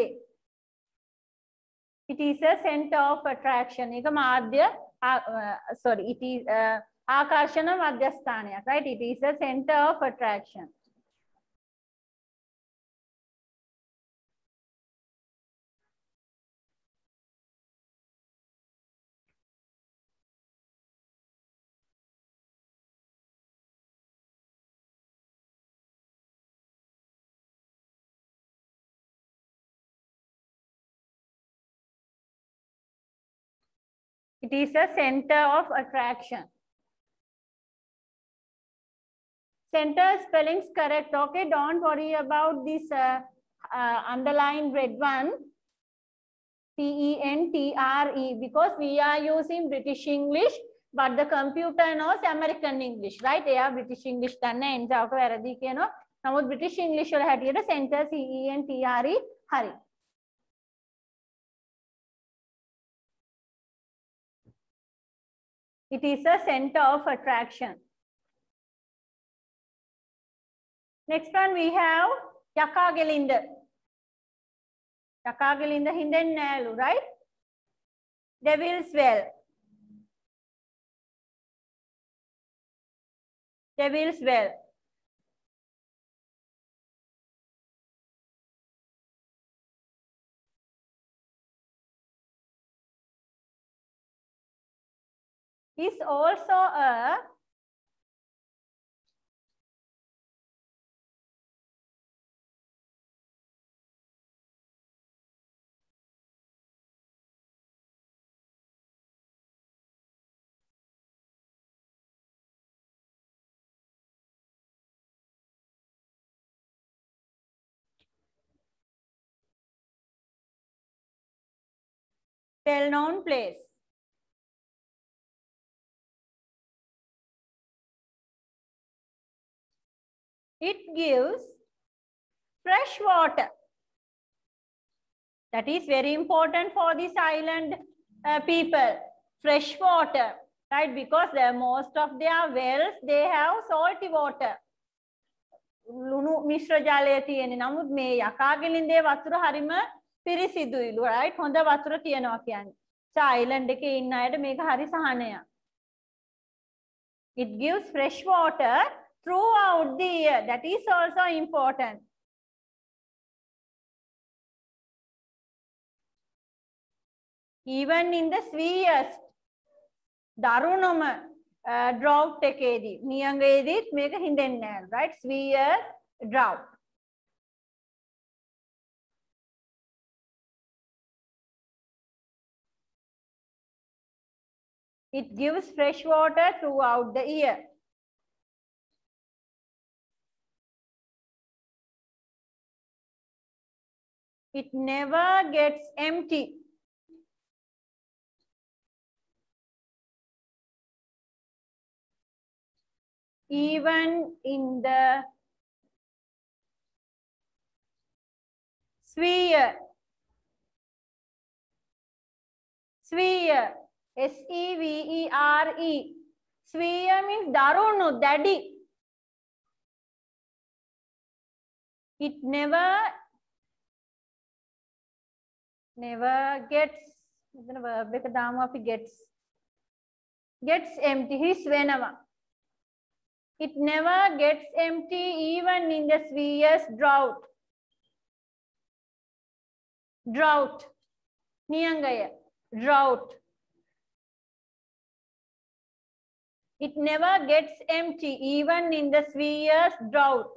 It is a center of attraction. ඒක මාධ්‍ය sorry it is ආකර්ෂණ මධ්‍යස්ථානයක් right it is a center of attraction. It is a center of attraction. Center spelling is correct. Okay, don't worry about this underlined red one. CENTRE because we are using British English, but the computer knows American English, right? They are British English. Tanne enjawka වැරදි කියනවා. නමුත් British English වල හැටියට center CENTRE හරි. It is a center of attraction. Next one we have Yakagelinda. Yakagelinda hindennalu, right? Devil's Well. Devil's Well. Is also a well-known place. It gives fresh water. That is very important for this island people. Fresh water, right? Because most of their wells, they have salty water. ලුණු මිශ්‍ර ජලය තියෙන. නමුත් මේ යකාගෙලින්දේ වතුර හරිම පිරිසිදුයිලු, right? හොඳ වතුර තියෙනවා කියන්නේ. island එකේ ඉන්න අයට මේක හරි සහනයක්. It gives fresh water throughout the year. That is also important. Even in the sweetest දරුණම drought එකේදී නියඟේදීත් මේක හින්දෙන්නේ නැහැ, right? Severe drought. It gives fresh water throughout the year. It never gets empty. Even in the severe, S-E-V-E-R-E. Severe means darunu, daddy. It never gets, gets empty. His venava. It never gets empty even in the severest drought. Drought. Niyangaya. Drought. It never gets empty even in the severest drought.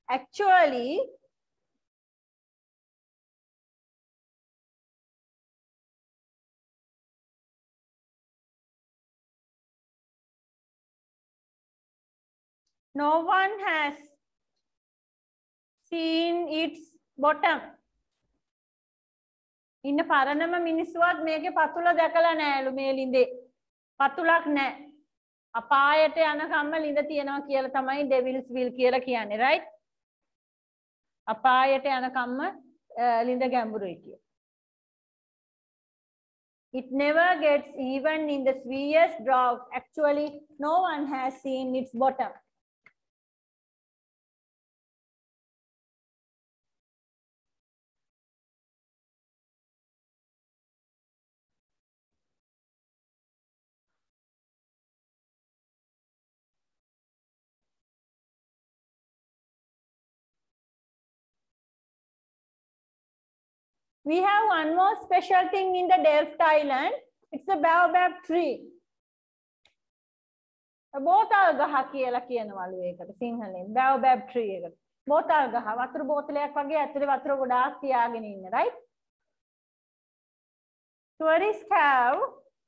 actually no one has seen its bottom. ඉන්න පරණම මිනිස්සුවත් මේකේ පතුල දැකලා නෑලු මේ ලිඳේ. පතුලක් නෑ. අපායට යන කම්ම ලිඳ තියනවා කියලා තමයි ඩෙවිල්ස් විල් කියලා කියන්නේ, right? අපායට යන කම්ම ලිඳ ගැඹුරුයි කියලා. It never gets even in the severest drought. Actually, no one has seen its bottom. We have one more special thing in the Delft Island. It's the baobab tree. බෝතල් ගහ කියලා කියනවලු ඒකට සිංහලෙන්. baobab tree එකට. බෝතල් ගහ වතුර බෝතලයක් වගේ ඇතුලේ වතුර ගොඩාක් තියාගෙන ඉන්න, right? Tourists have,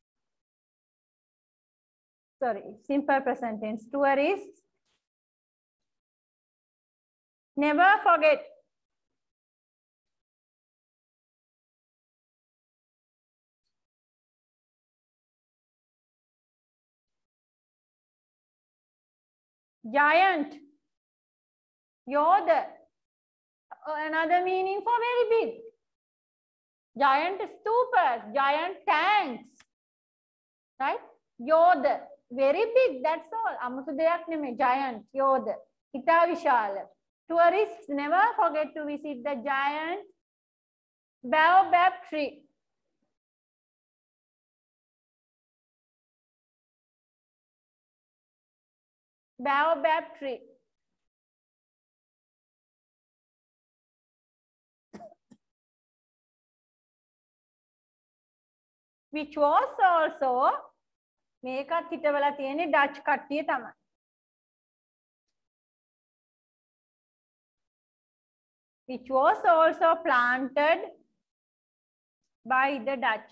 sorry, simple present tense. Tourists never forget giant, Yoda, another meaning for very big. Giant stupas, giant tanks, right? Yoda, very big, that's all. අමුතු දෙයක් නෙමෙයි, giant, Yoda, ඉතා විශාල. Tourists never forget to visit the giant baobab tree. Baobab tree. Which was also මේකත් හිටවලා තියෙන්නේ Dutch කට්ටිය තමයි. Which was also planted by the Dutch.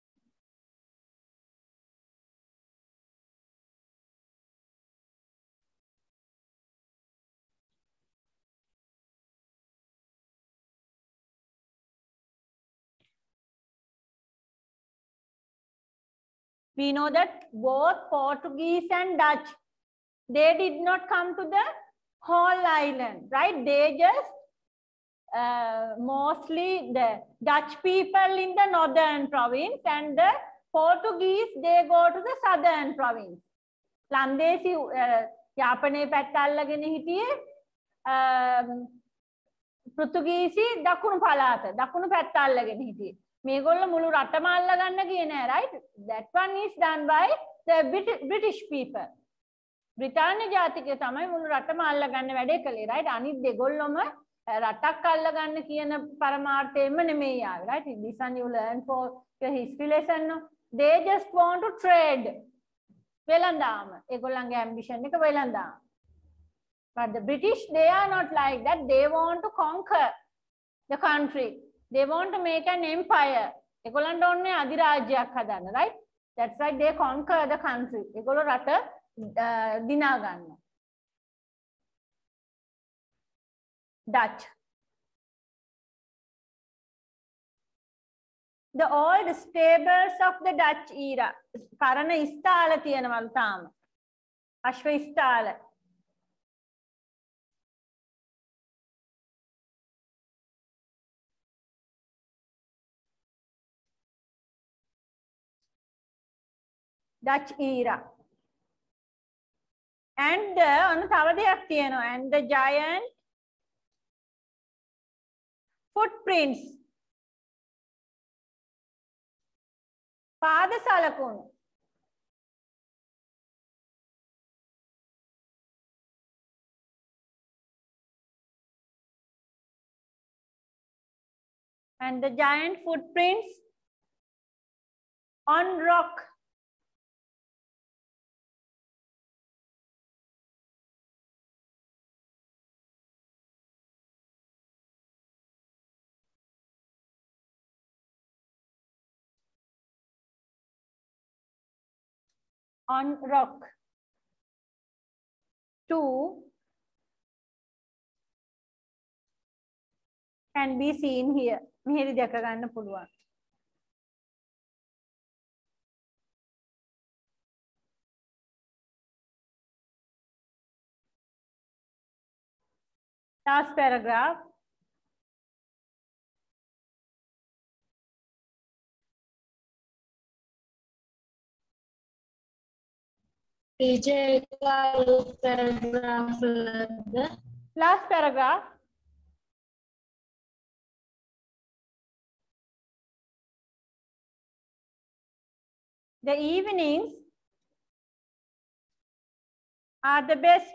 We know that both Portuguese and Dutch, they did not come to the whole island, right? They just mostly the Dutch people in the northern province and the Portuguese, they go to the southern province. ලන්දේසි යාපනයේ පැත්ත අල්ලගෙන හිටියේ පෘතුගීසි දකුණු පළාත දකුණු පැත්ත අල්ලගෙන හිටියේ. මේගොල්ලෝ මුළු රටම අල්ල ගන්න ගියේ නෑ, right? That one is done by the British people. බ්‍රිතාන්‍ය ජාතිකයෝ තමයි මුළු රටම අල්ල ගන්න වැඩේ කළේ, right? අනිත් දෙගොල්ලොම රටක් අල්ල ගන්න කියන පරමාර්ථයෙන්ම නෙමෙයි ආවේ, right? This one you learn for your history lesson, no? They just want to trade. වෙලඳාම. ඒගොල්ලන්ගේ ambition එක වෙලඳාම. But the British, they are not like that. They want to conquer the country. They want to make an empire. ඒගොල්ලන්ට ඕනේ අධිරාජ්‍යයක් හදන්න, right? That's why they conquer the country. ඒගොල්ලෝ රට දිනා ගන්නවා. Dutch. The old stables of the Dutch era. පරණ ස්ථාල තියෙනවලු තාම. අශ්ව ස්ථාල. Dutch era. And අන්න තව දෙයක් තියෙනවා. And the giant footprints. පාද සලකුණු. And the giant footprints on rock. on rock. 2 can be seen here. මෙහෙදි දැක ගන්න පුළුවන්. Last paragraph. टीचर का पैराग्राफ लगा Last paragraph. The evenings are the best.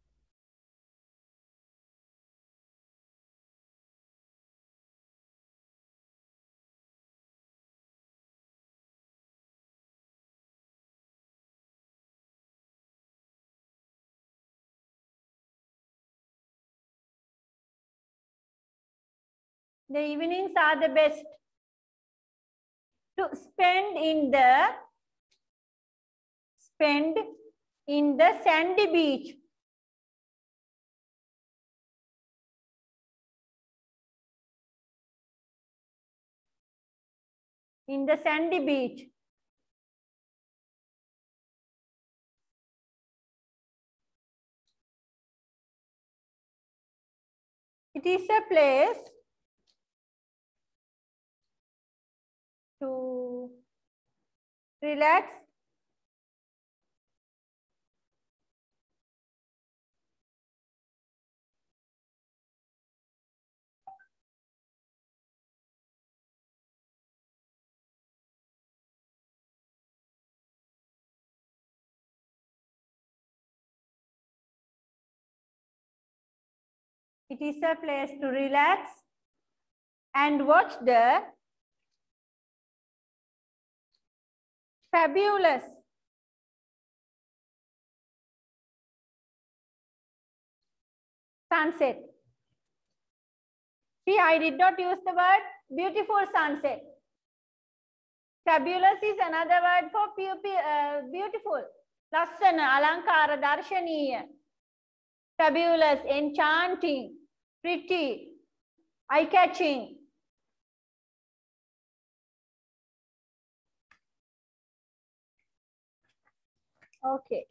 The evenings are the best to spend in the sandy beach. In the sandy beach. It is a place to relax It is a place to relax and watch the fabulous sunset. See, I did not use the word beautiful sunset. Fabulous is another word for beautiful. Lassana, alankara, darshaniya. Fabulous, enchanting, pretty, eye-catching. Okay.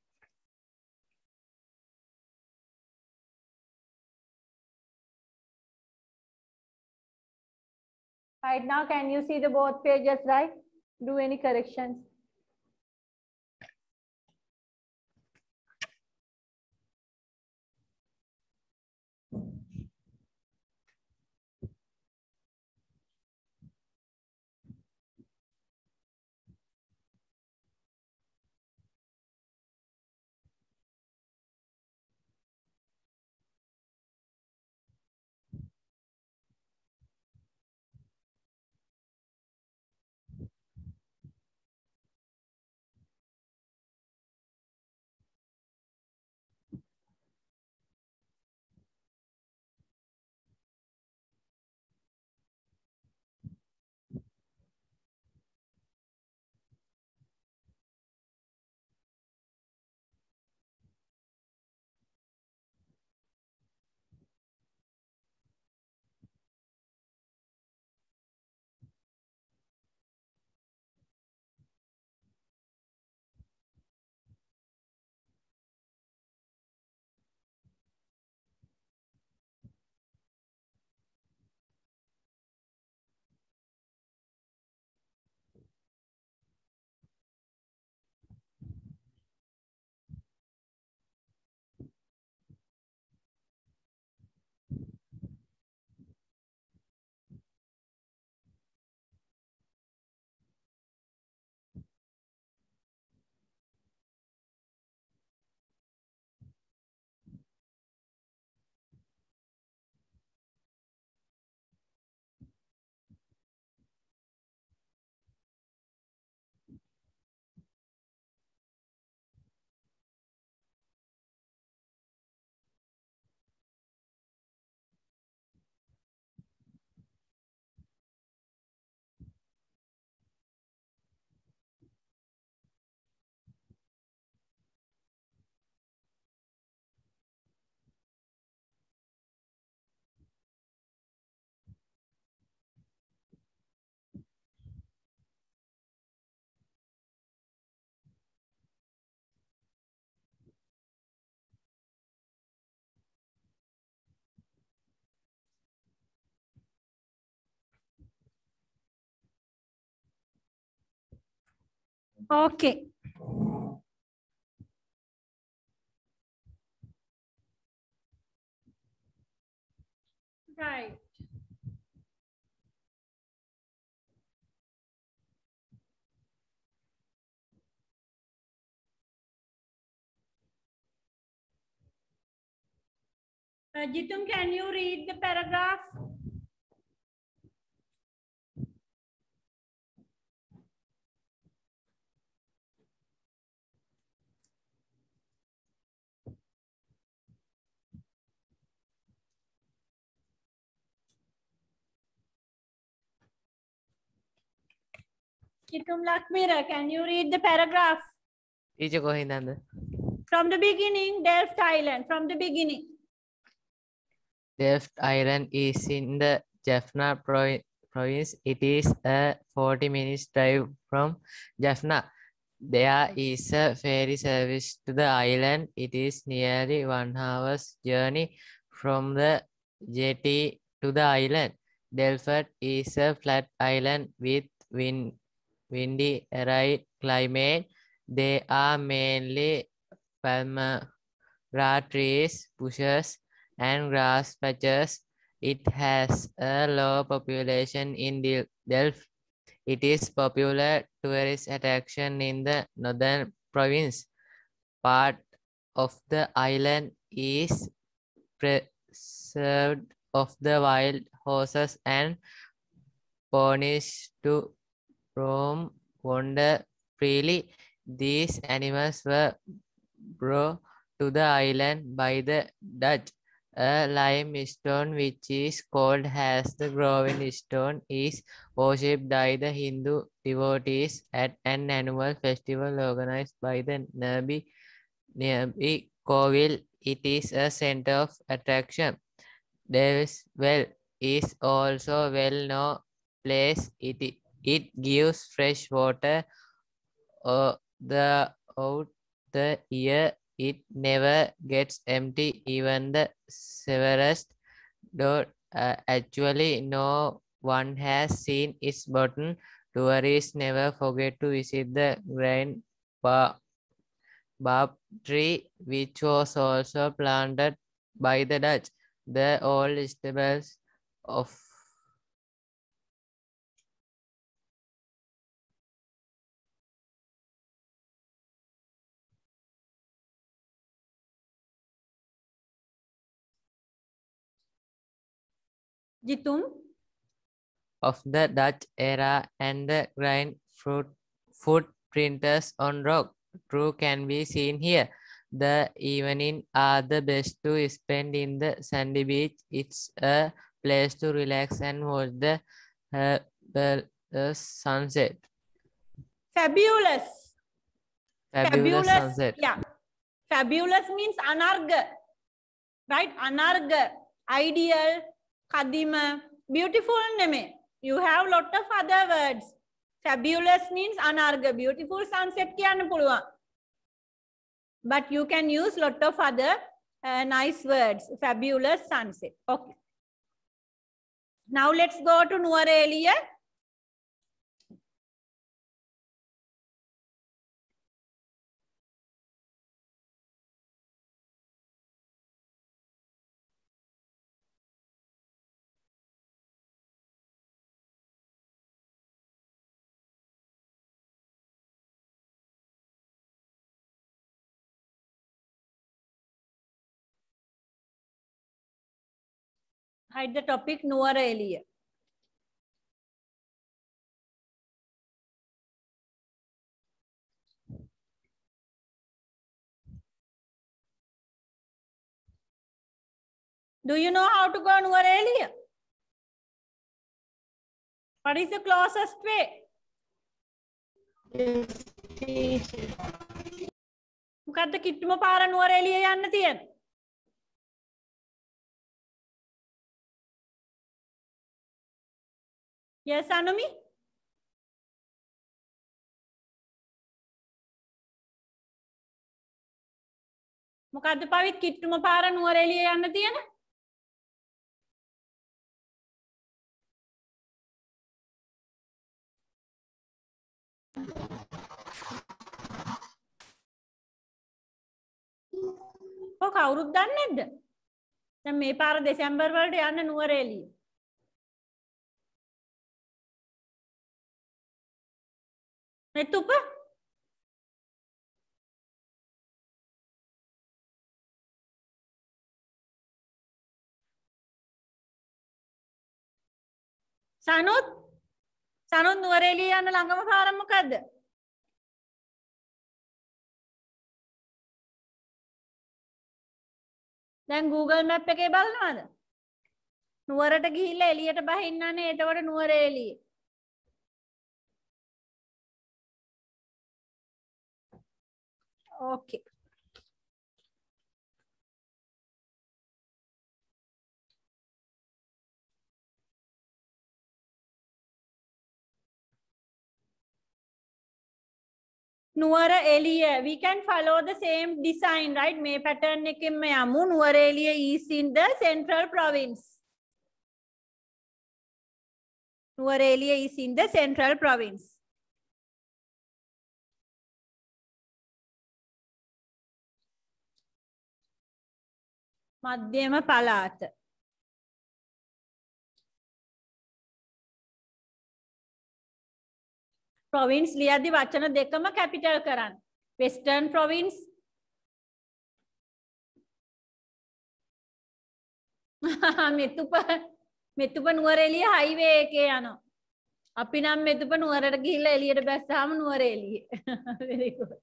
Right now, can you see the both pages, right? Do any corrections? Okay. Right. Jitum, can you read the paragraph? Jitum Lakmira, can you read the paragraph? Teacher Kohindanda. From the beginning, Delft Island, from the beginning. Delft Island is in the Jaffna province. It is a 40 minutes drive from Jaffna. There is a ferry service to the island. It is nearly 1 hour's journey from the jetty to the island. Delft is a flat island with windy, arid climate. They are mainly palmera trees, bushes, and grass patches. It has a low population in Delft. It is popular tourist attraction in the northern province. Part of the island is preserved of the wild horses and ponies to roam, wander freely. These animals were brought to the island by the Dutch. A limestone which is called as the growing stone is worshipped by the Hindu devotees at an annual festival organized by the nearby Kovil. It is a center of attraction. Davis Well is also a well-known place. It gives fresh water out the year. It never gets empty. Even the severest dot actually no one has seen its bottom. Tourists never forget to visit the Grand Barb tree, which was also planted by the Dutch. The old stables of Jitum. of the Dutch era and the giant footprints on rock true can be seen here. The evening are the best to spend in the sandy beach. It's a place to relax and watch the sunset. Fabulous. Fabulous sunset. Yeah. Fabulous means anarga. Right? Anarga. Ideal. Kadima. Beautiful name. You have lot of other words. Fabulous means anarga. Beautiful sunset kiyanna puluwan. But you can use lot of other nice words. Fabulous sunset. Okay. Now let's go to Nuwara Hide the topic Nuwara. Do you know how to go Nuwara? What is the closest way? Yes, teacher. මොකද්ද කිට්ටුම පාර නුවර එළිය යන්න තියෙන? Yes, Anumi? මොකද්ද පවිත් කිට්ටුම පාර නුවර එළිය යන්න තියෙන? කවුරුත් දන්නේ නැද්ද? දැන් මේ පාර දෙසැම්බර් වලට යන්න නුවරඑළිය. මෙතුප සනුත් නුවරඑළිය යන්න ළඟම පාර මොකද්ද? දැන් Google Map එකේ බලනවද? නුවරට ගිහිල්ලා එළියට බහින්නනේ එතකොට Nuwara Eliya. Okay. Nuwara-Eliya, we can follow the same design, right? May pattern ekemme yamu. Nuwara-Eliya is in the central province. Nuwara-Eliya is in the central province. Madhyama Palata. Province ලියද්දි වචන දෙකම capital කරන්න. Western province මෙතුප Nuwara Eliya highway එකේ යනවා. අපි නම් මෙතුප නුවරට ගිහිල්ලා එළියට බැස්සාම Nuwara Eliya. Very good.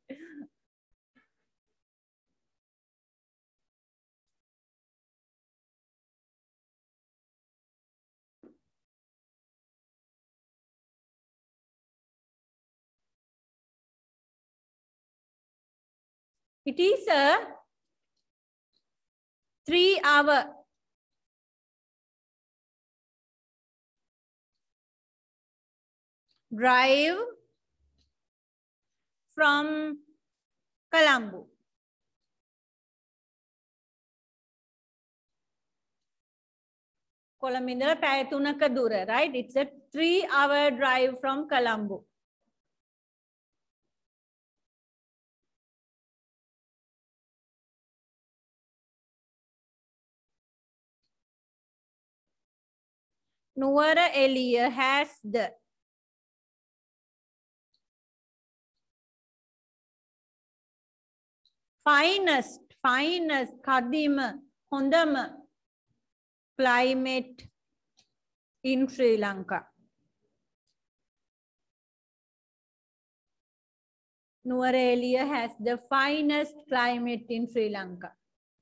It is a 3-hour drive from Colombo. Colombo ඉඳලා පැය 3ක දුර, right? It's a 3-hour drive from Colombo. Nuwara-Eliya has the finest kadima hondama climate in Sri Lanka. Nuwara-Eliya has the finest climate in Sri Lanka.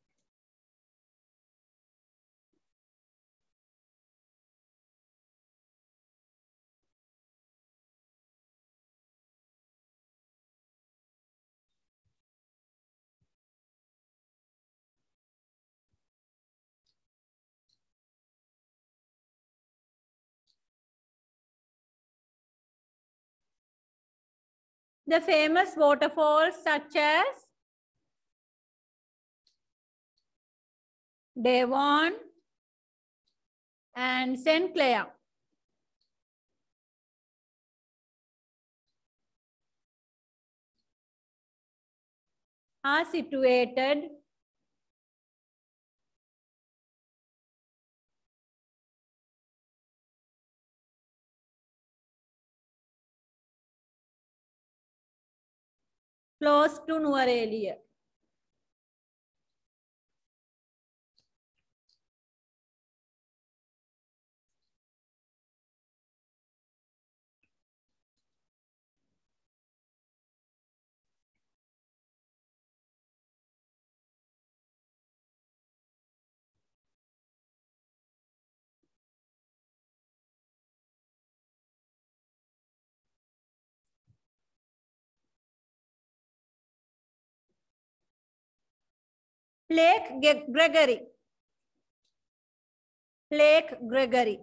The famous waterfalls such as Devon and St. Clair are situated close to Nuwara-Eliya. Lake Gregory. Lake Gregory.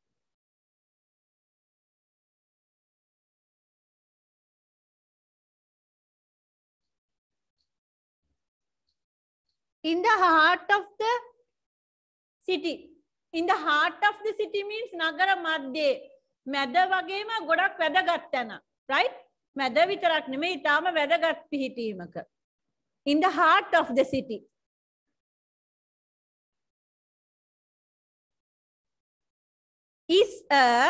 In the heart of the city. In the heart of the city means Nagara Madhye. මැද වගේම ගොඩක් වැදගත් තැන. Right? මැද විතරක් නෙමෙයි ඊටාම වැදගත් පිහිටීමක. In the heart of the city. Is a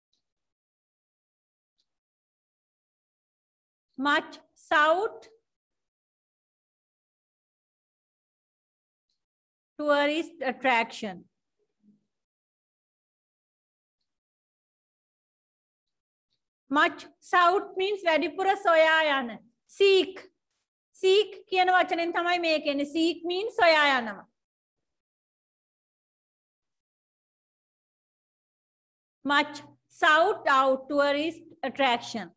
much sought tourist attraction. Much sought means වැඩිපුර සොයා යන. Seek. Seek කියන වචනෙන් තමයි මේක එන්නේ. Seek means සොයා යනවා. Much sought out tourist attraction.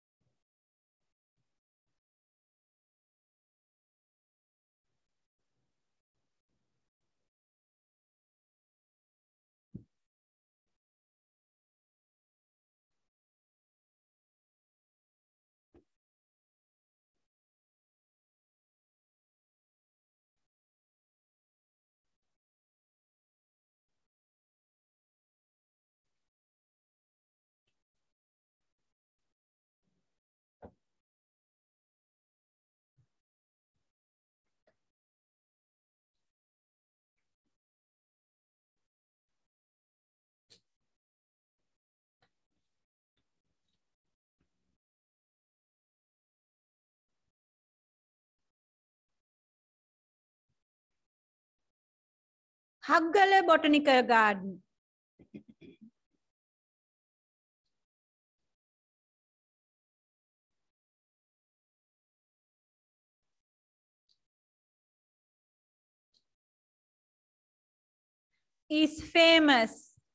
Haggala Botanical Garden. Is famous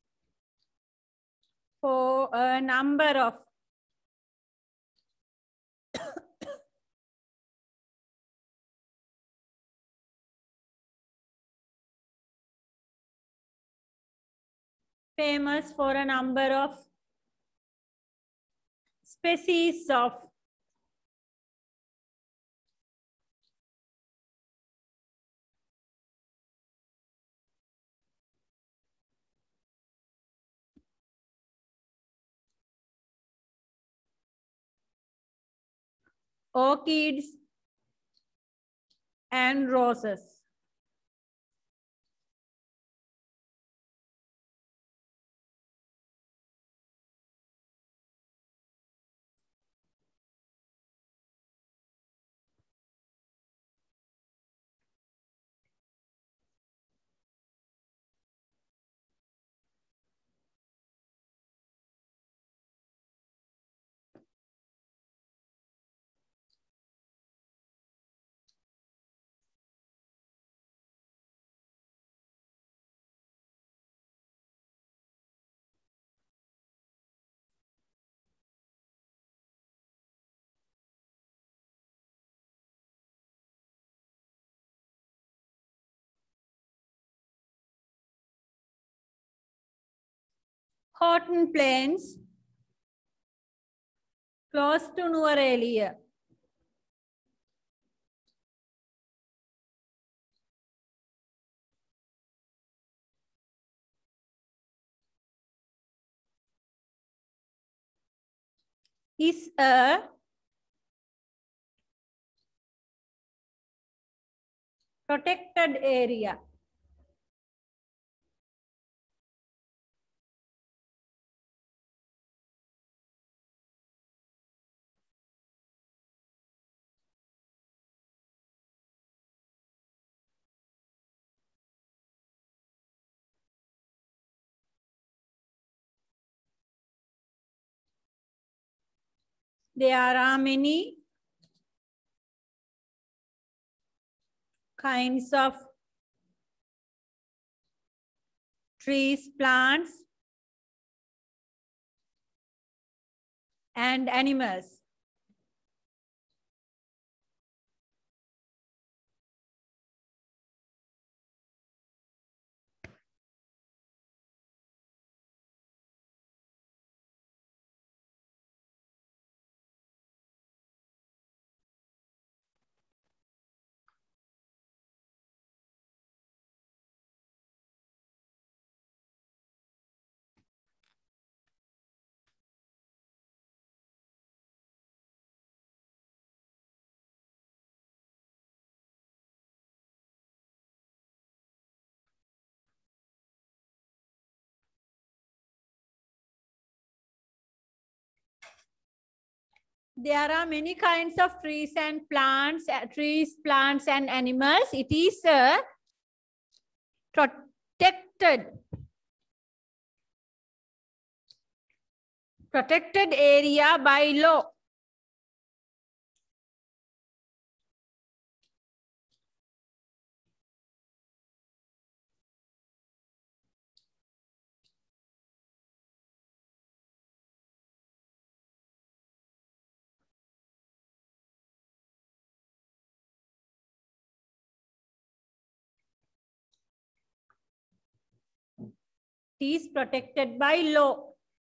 for a number of species of orchids and roses. Horton Plains, close to Nuwara. Is a protected area. There are many kinds of trees, plants, and animals. there are many kinds of trees and plants, plants and animals. It is a protected area by law. It is protected by law.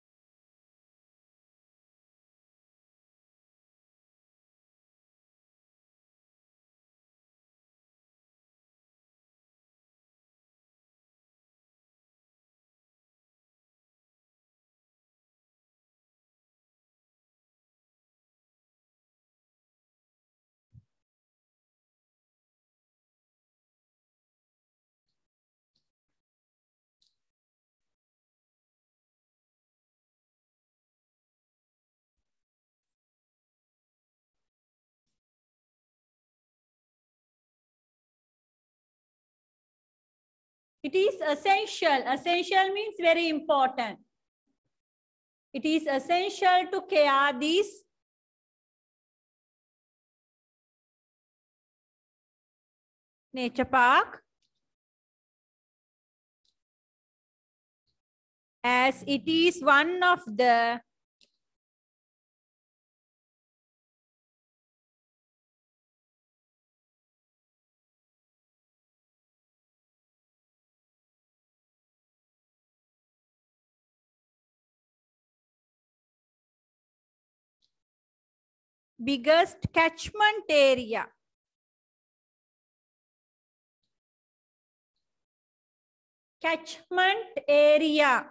It is essential. Essential means very important. It is essential to care this nature park as it is one of the biggest catchment area. Catchment area.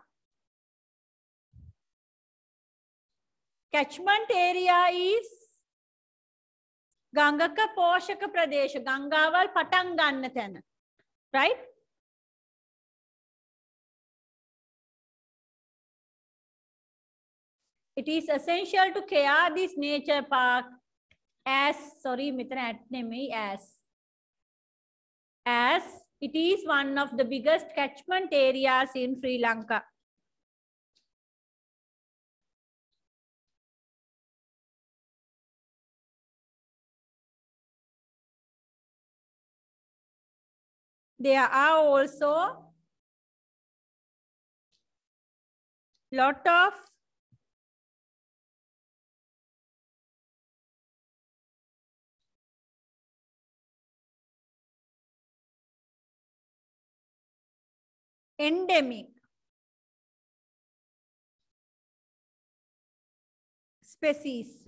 Catchment area is Gangaka Poshaka Pradesh, Gangaval Patanganathan. Right? It is essential to care this nature park as it is one of the biggest catchment areas in Sri Lanka. There are also lot of endemic species.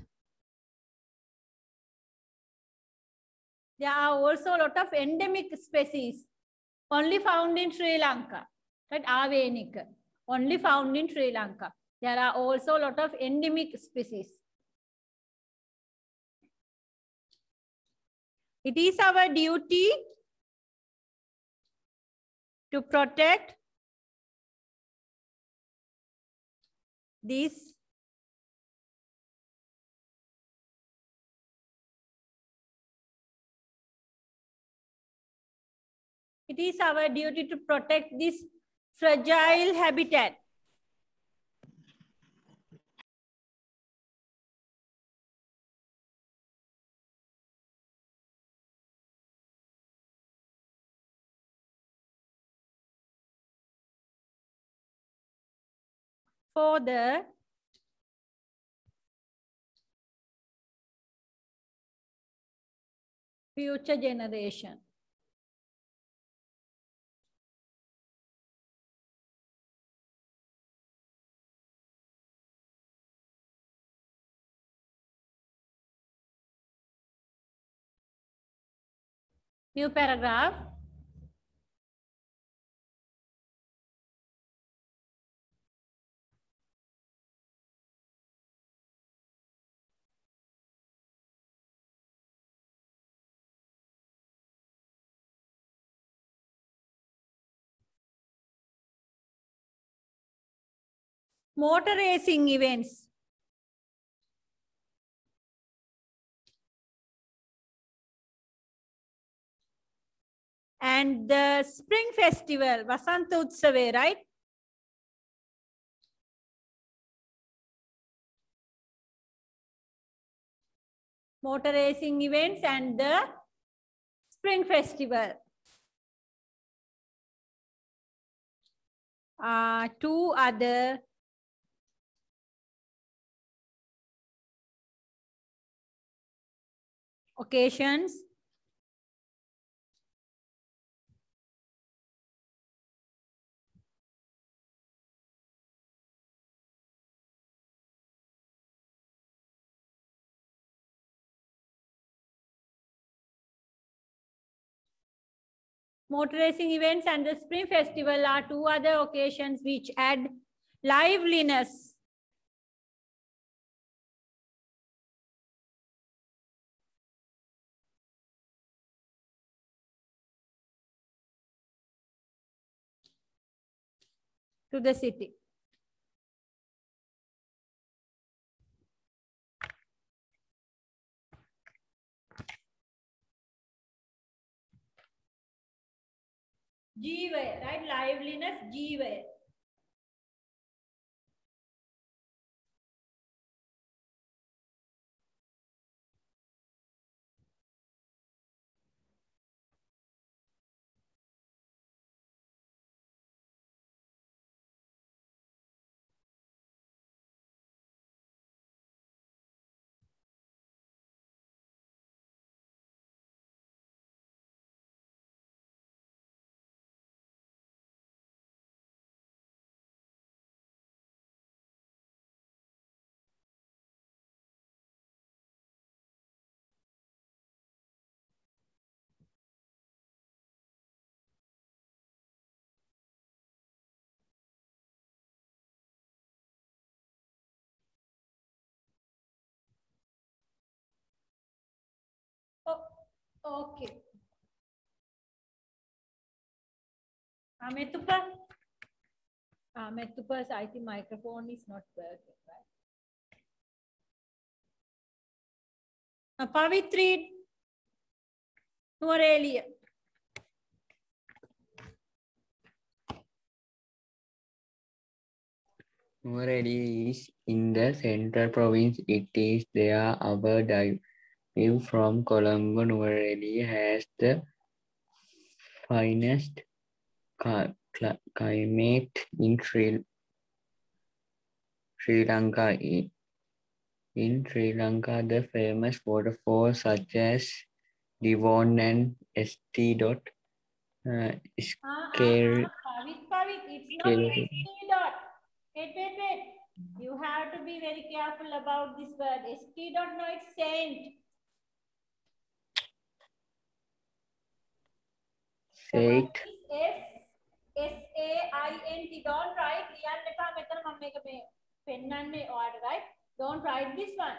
There are also a lot of endemic species only found in Sri Lanka. Right? Avenik, only found in Sri Lanka. There are also a lot of endemic species. It is our duty to protect these it is our duty to protect this fragile habitat. For the future generation. New paragraph. Motor racing events. And the spring festival, Vasanta Utsave, right? Motor racing events and the spring festival. Two other occasions. Motor racing events and the spring festival are two other occasions which add liveliness to the city. Jeeva, right? Liveliness, Jeeva. Oh, okay. Metupa. Metupa's, I think microphone is not working, right? Pavitri Nuwarelia. Nuwara is in the central province. It is there our dive from Colombo. Nuwara has the finest climate in Sri Lanka. In Sri Lanka, the famous waterfalls such as Devon and St. Dot Pavit, it's not Scary. ST dot. Wait. You have to be very careful about this word. ST dot, no, it's saint. Saint. S-A-I-N-T. Don't write. Right? Don't write this one.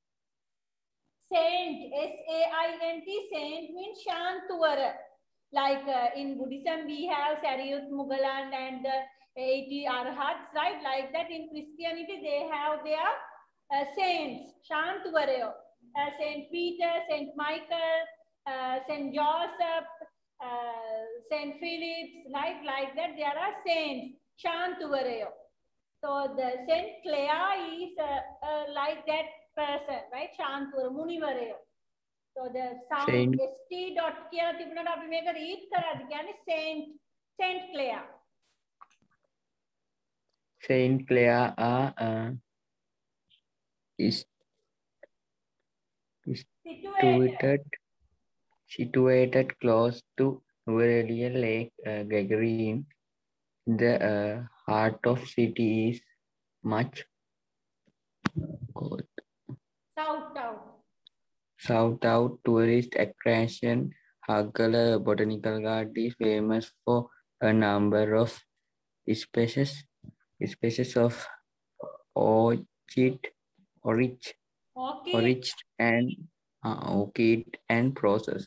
Saint. S-A-I-N-T. Saint means Shantuvara. Like in Buddhism, we have Sariyut Mugalan and 80 Arhats, right? Like that in Christianity, they have their saints, Shantuvarayo. Saint Peter, Saint Michael, Saint Joseph, Saint Philip, like that, there are saints, Shantuvarayo. So the Saint Clare is like that person, right? Shantuvara, Munivarayo. So the sound Saint. ST dot කියලා තිබුණාට අපි මේක read කරාද කියන්නේ Saint Clare. Saint Clare is situated close to Nuwara Lake Gregory in the heart of city is much south out tourist attraction. Haggala Botanical Garden is famous for a number of species of orchid and process.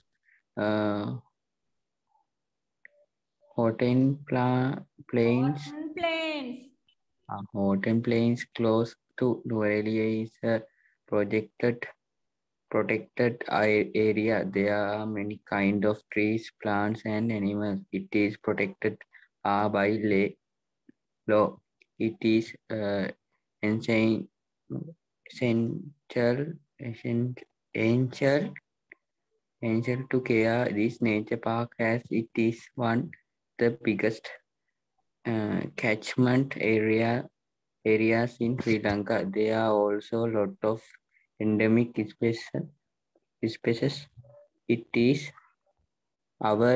Hottenplate Plains close to Nuwara is a projected protected area. There are many kind of trees, plants, and animals. It is protected by law. It is essential, essential, essential to care this nature park as it is one the biggest catchment areas in Sri Lanka. There are also a lot of endemic species. It is our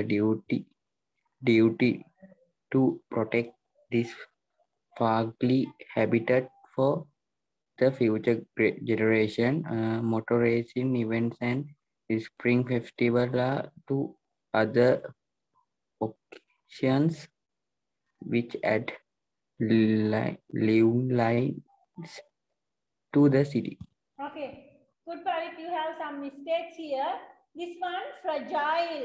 duty to protect this fugly habitat for the future generation. Motor racing events and spring festival are two other occasions which add live lines to the city. Okay, good Parik, you have some mistakes here. This one, fragile,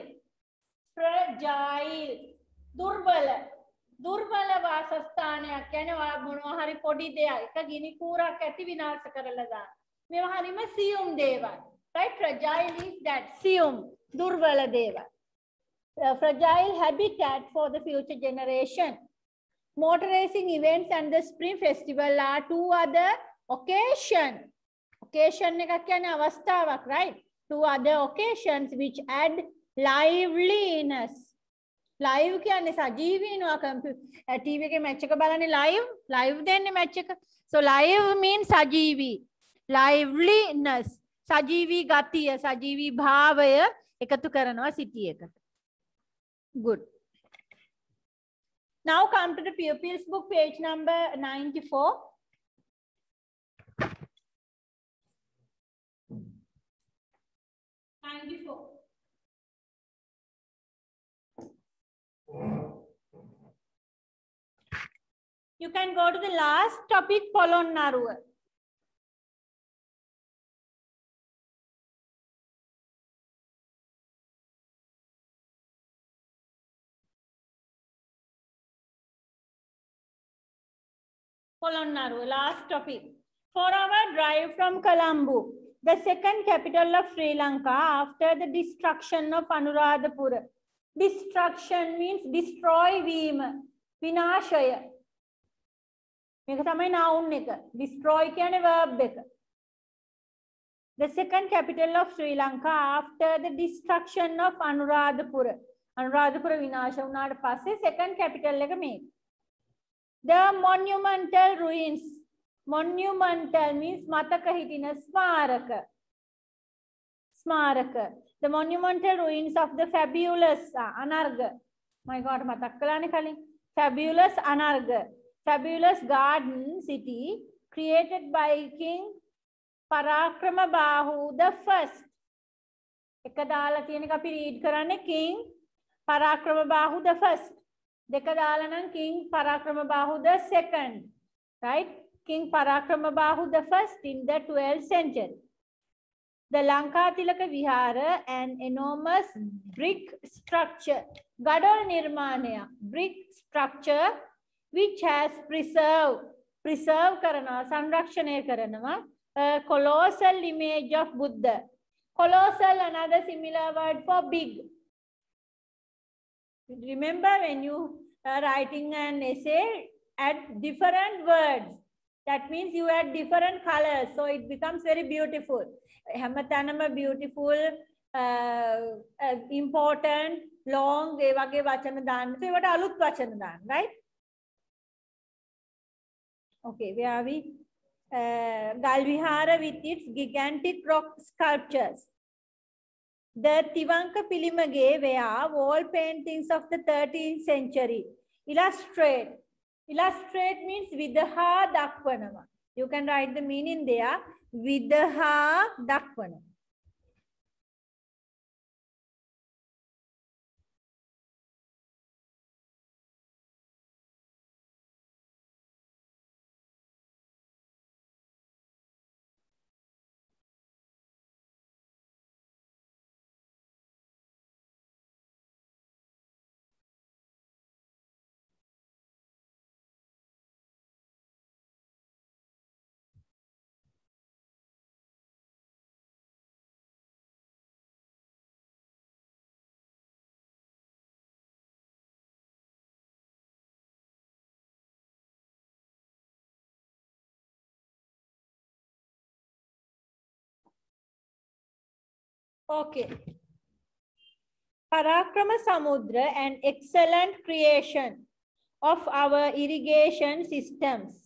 durbala. දුර්වල වාසස්ථානයක් කියන්නේ මොනවා හරි පොඩි දෙයක් එක ගිනි කූරක් ඇති විනාශ කරලා දාන. මේවා හරිම සියුම් දේවල්. Right? Fragile is that සියුම් දුර්වල දේවල්. Fragile habitat for the future generation. Motor racing events and the spring festival are two other occasion. Occasion එකක් කියන්නේ අවස්ථාවක්, right? Two other occasions which add liveliness. Live කියන්නේ සජීවීනවා TV එකේ match එක බලන්නේ live දෙන්නේ match එක. So live means සජීවී. Liveliness. සජීවී ගතිය, සජීවී භාවය එකතු කරනවා city එකට. Good. Now come to the pupils book, page number 94. You can go to the last topic, Polonnaruwa. Polonnaruwa, last topic. 4-hour drive from Colombo, the second capital of Sri Lanka after the destruction of Anuradhapura. Destruction means destroy veema, vinashaya. මේක තමයි noun එක. Destroy කියන්නේ verb එක. The second capital of Sri Lanka after the destruction of Anuradhapura. Anuradhapura විනාශ වුණාට පස්සේ second capital එක මේක. The monumental ruins. Monumental means මතක හිටින ස්මාරක. ස්මාරක. The monumental ruins of the fabulous Anarga. My God, මතක් කළානේ කලින්. Fabulous Anarga. Fabulous garden city created by King Parakramabahu the first. එක දාලා තියෙන එක අපි read කරන්නේ King Parakramabahu the first. දෙක දාලා නම් King Parakramabahu the second. Right? King Parakramabahu the first in the 12th century. The Lankatilaka Vihara, an enormous brick structure. Gadol Nirmanaya, brick structure which has preserve karana, sanrakshane karana, a colossal image of Buddha. Colossal, another similar word for big. Remember when you are writing an essay, add different words. That means you add different colors, so it becomes very beautiful. Hamatanama beautiful, important, long, ඒ වගේ වචන දාන්න. So ඒවට අලුත් වචන දාන්න, right? Okay, where are we? Galvihara with its gigantic rock sculptures. The Tivanka Pilimage were wall paintings of the 13th century. Illustrate. Illustrate means Vidaha Dakvanama. You can write the meaning there. Vidaha Dakvanama. Okay. Parakrama Samudra, an excellent creation of our irrigation systems.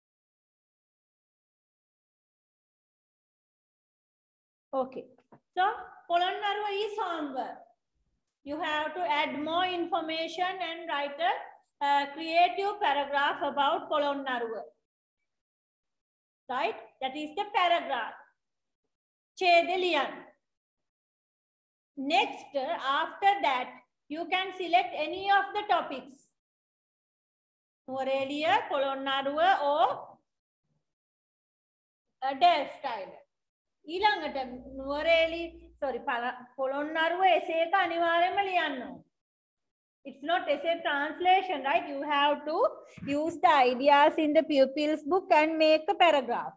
Okay. So, Polonnaruwa is homework. You have to add more information and write a creative paragraph about Polonnaruwa. Right? That is the paragraph. Chedelian. Next, after that, you can select any of the topics. Morelia, Polonnaruwa or Delft Island. ඊළඟට නුවරඑලි Polonnaruwa essay එක අනිවාර්යයෙන්ම ලියන්න ඕන. It's not essay translation, right? You have to use the ideas in the pupils book and make a paragraph.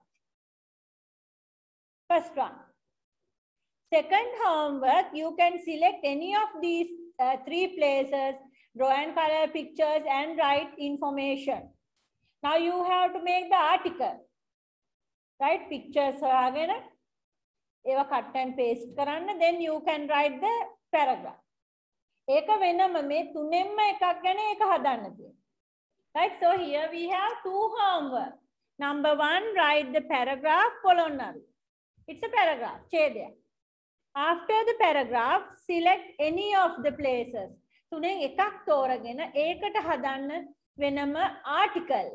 First one. Second homework, you can select any of these three places, draw and color pictures and write information. Now you have to make the article. Right? Pictures again. ඒවා cut and paste කරන්න, then you can write the paragraph. ඒක වෙනම මේ තුනෙන්ම එකක් ගැන ඒක හදන්න තියෙනවා. Right? So here we have two homework. Number 1, write the paragraph Polonnaruwa. It's a paragraph. ඡේදය. After the paragraph, select any of the places. තුනෙන් එකක් තෝරගෙන ඒකට හදන්න වෙනම article.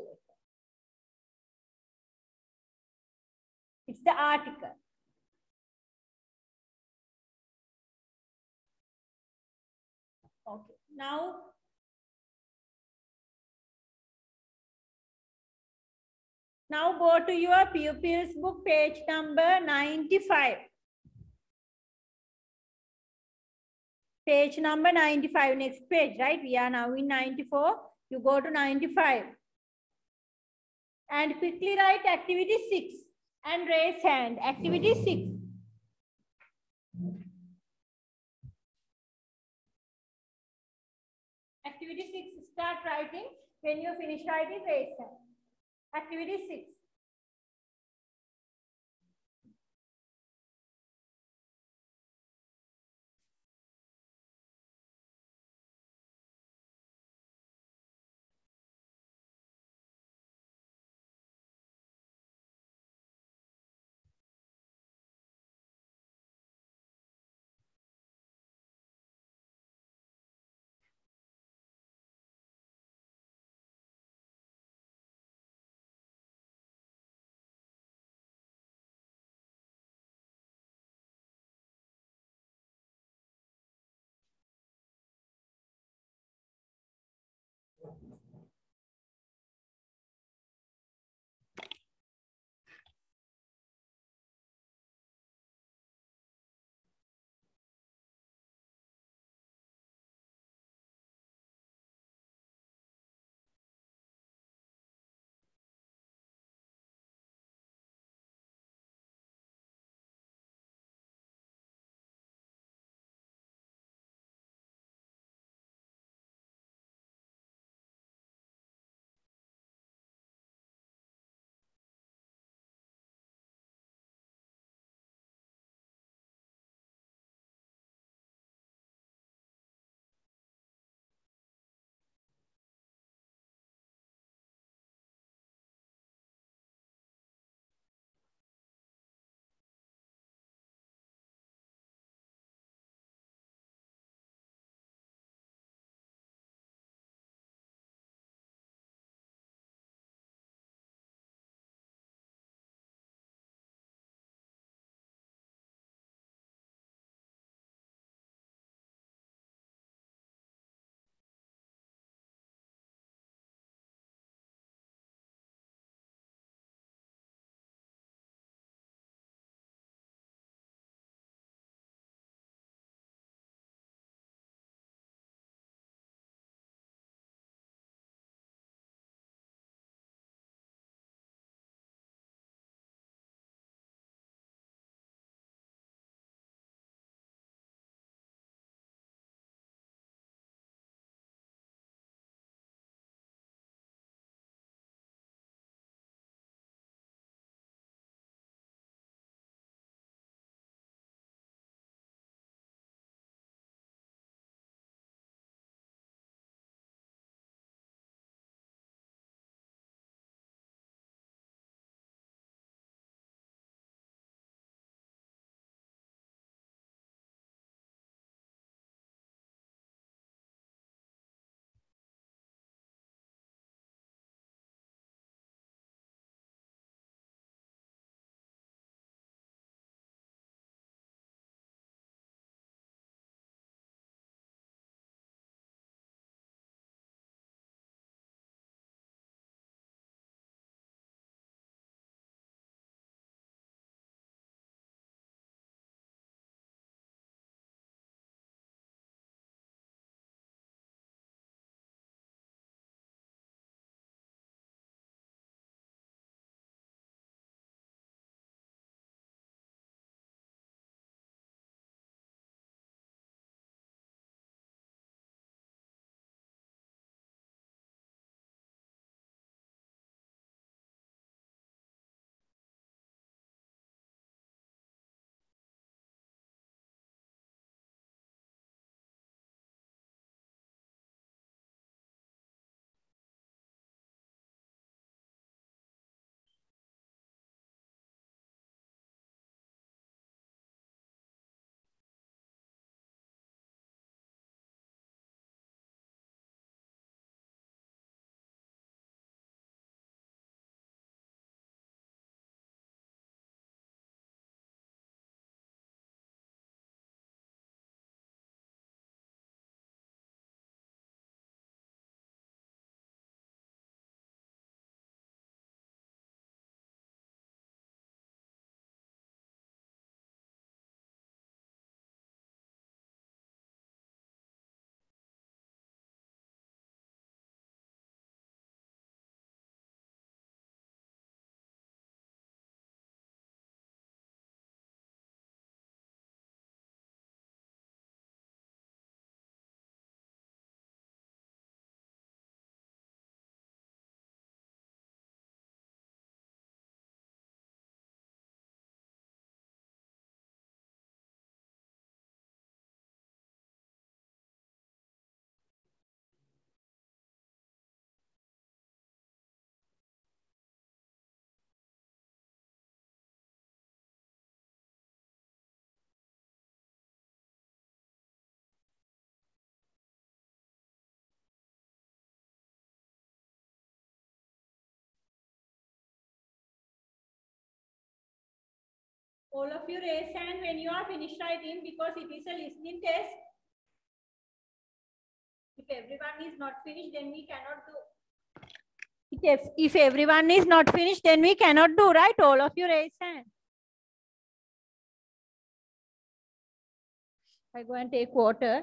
It's the article. Okay. Now go to your pupils book, page number 95. Page number 95, next page, right? We are now in 94. You go to 95. And quickly write activity 6 and raise hand. Activity 6. Activity 6, start writing. When you finish writing, raise hand. Activity 6. All of you raise hand when you are finished writing because it is a listening test. If everyone is not finished, then we cannot do. If everyone is not finished, then we cannot do, right? All of you raise hand. I go and take water.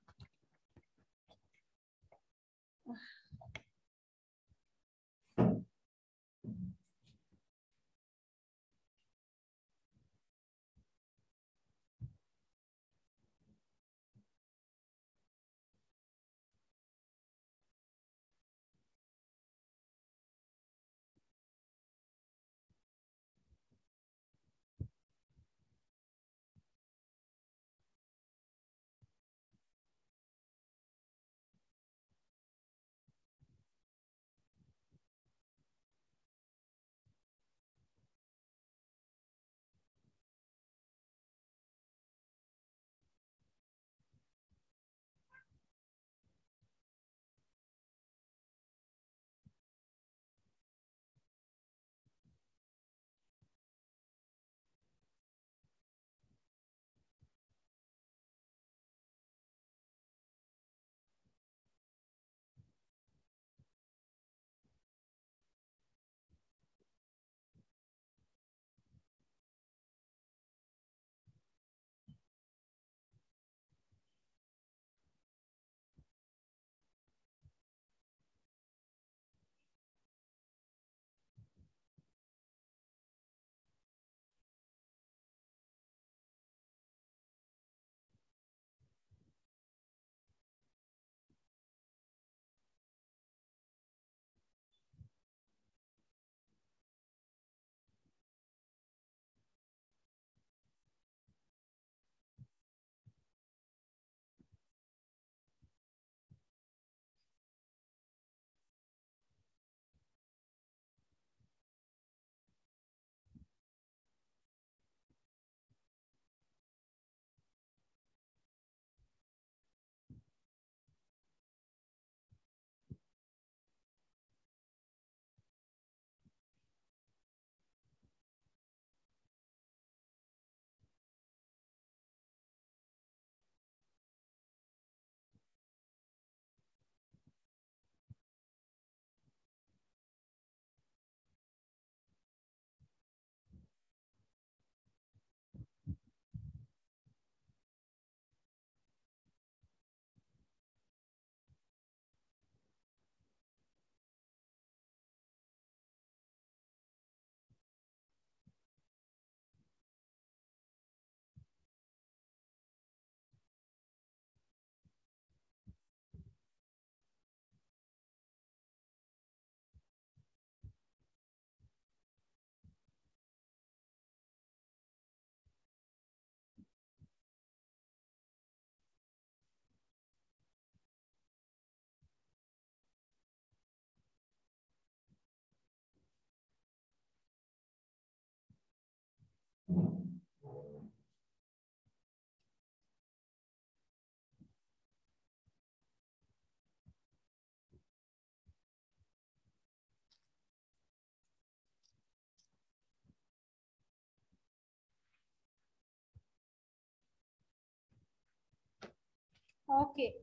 Okay.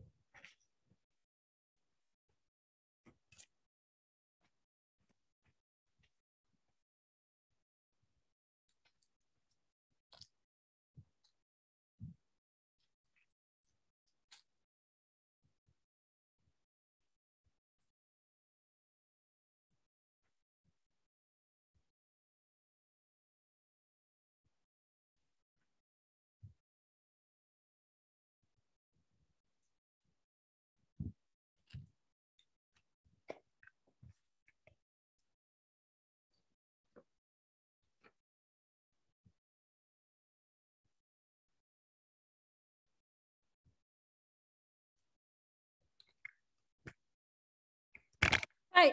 Right.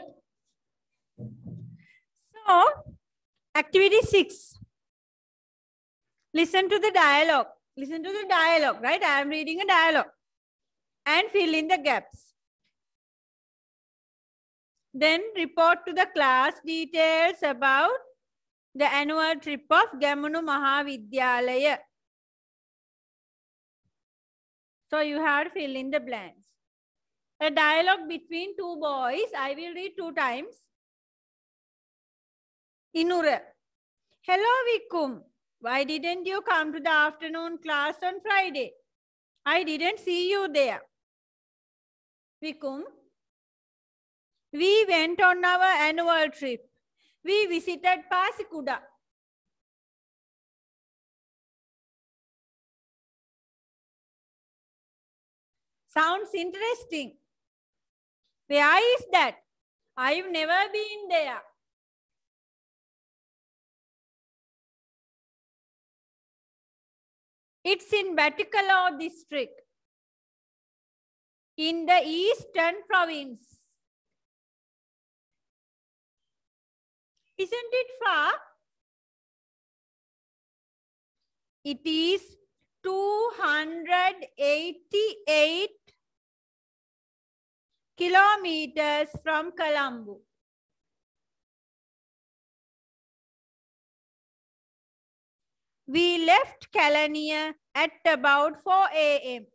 So, activity 6. Listen to the dialogue. Listen to the dialogue, right? I am reading a dialogue. And fill in the gaps. Then report to the class details about The annual trip of Gamunu Mahavidyalaya. So you have to fill in the blanks. A dialogue between two boys. I will read 2 times. Inura. Hello, Vikum. Why didn't you come to the afternoon class on Friday? I didn't see you there. Vikum. We went on our annual trip. We visited Pasikuda. Sounds interesting. Where is that? I've never been there. It's in Batticaloa district, in the Eastern Province. Isn't it far? It is 288 kilometers from Colombo. We left Kelaniya at about 4 a.m.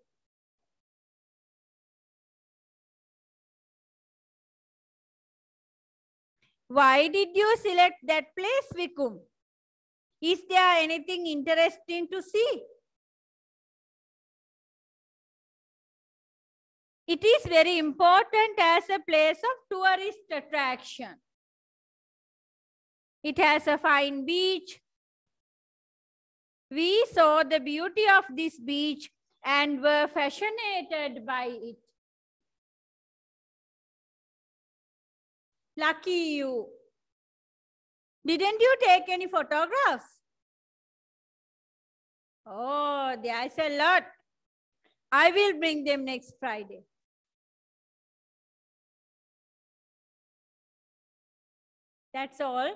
Why did you select that place, Vikum? Is there anything interesting to see? It is very important as a place of tourist attraction. It has a fine beach. We saw the beauty of this beach and were fascinated by it. Lucky you. Didn't you take any photographs? Oh, there's a lot. I will bring them next Friday. That's all.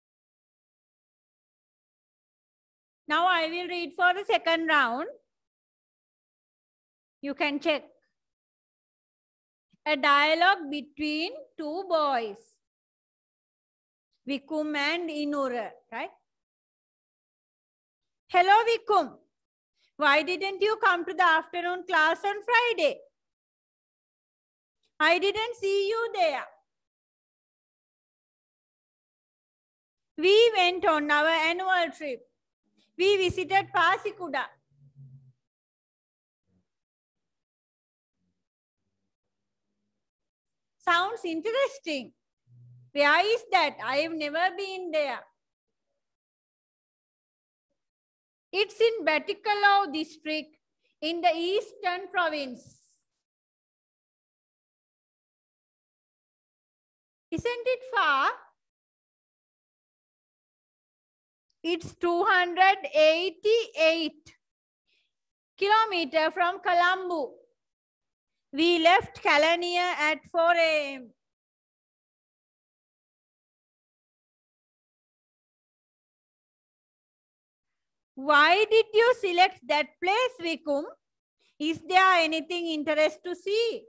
Now I will read for the second round. You can check. A dialogue between two boys, Vikum and Inura, right? Hello, Vikum. Why didn't you come to the afternoon class on Friday? I didn't see you there. We went on our annual trip. We visited Pasikuda. Sounds interesting. Where is that? I have never been there. It's in Batticaloa district in the Eastern Province. Isn't it far? It's 288 kilometers from Colombo. We left Kelaniya at 4 a.m. Why did you select that place, Vikum? Is there anything interesting to see?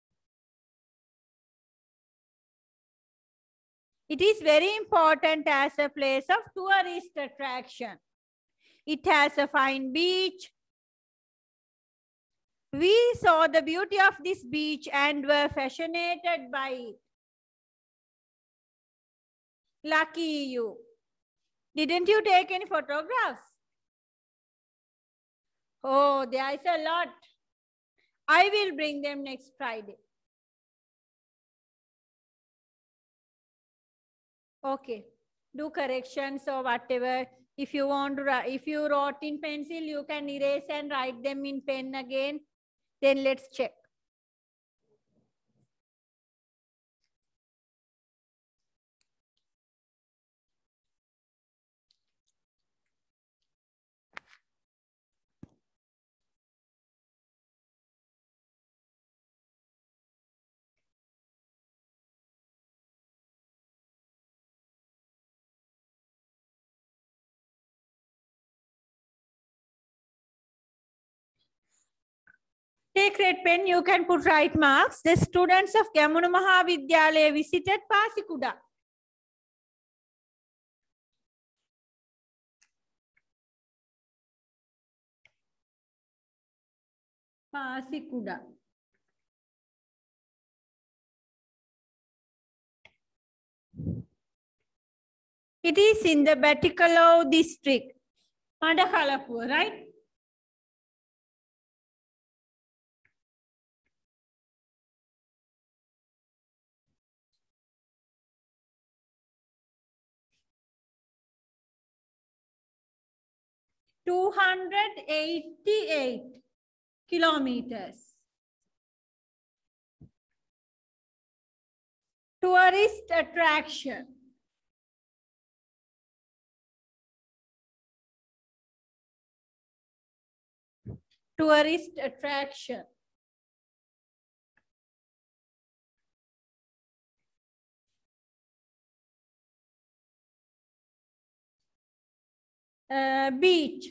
It is very important as a place of tourist attraction. It has a fine beach. We saw the beauty of this beach and were fascinated by it. Lucky you. Didn't you take any photographs? Oh, there is a lot. I will bring them next Friday. Okay, do corrections or whatever. If you want to, if you wrote in pencil, you can erase and write them in pen again. Then let's check. Take red pen, you can put right marks. The students of Gamunu Mahavidyalaya visited Pasikuda. Pasikuda. It is in the Batticalow district. Madakalapur, right? $288 kilometers. Tourist attraction. Tourist attraction. Beach.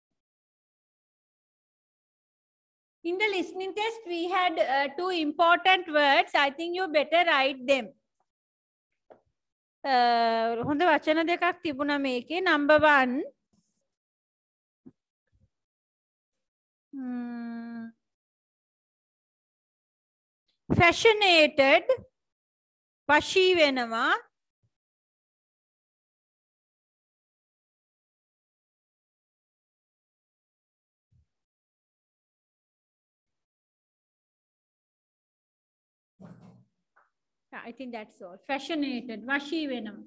In the listening test, we had two important words. I think you better write them. හොඳ වචන දෙකක් තිබුණා මේකේ. Number 1. Fascinated. වශී වෙනවා. I think that's all. Fascinated. Vashi Venam.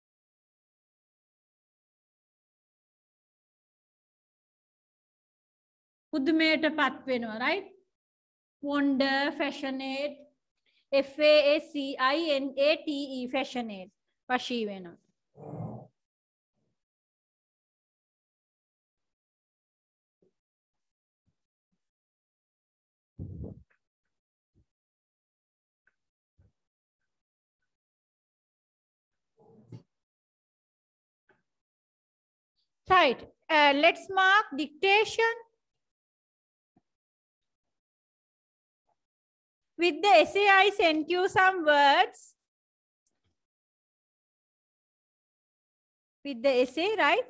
Udmeta Patvenam, right? Wonder, fascinate. F-A-S-C-I-N-A-T-E. Fascinate. Vashi Venam. Right. Let's mark dictation. With the essay, I sent you some words. With the essay, right?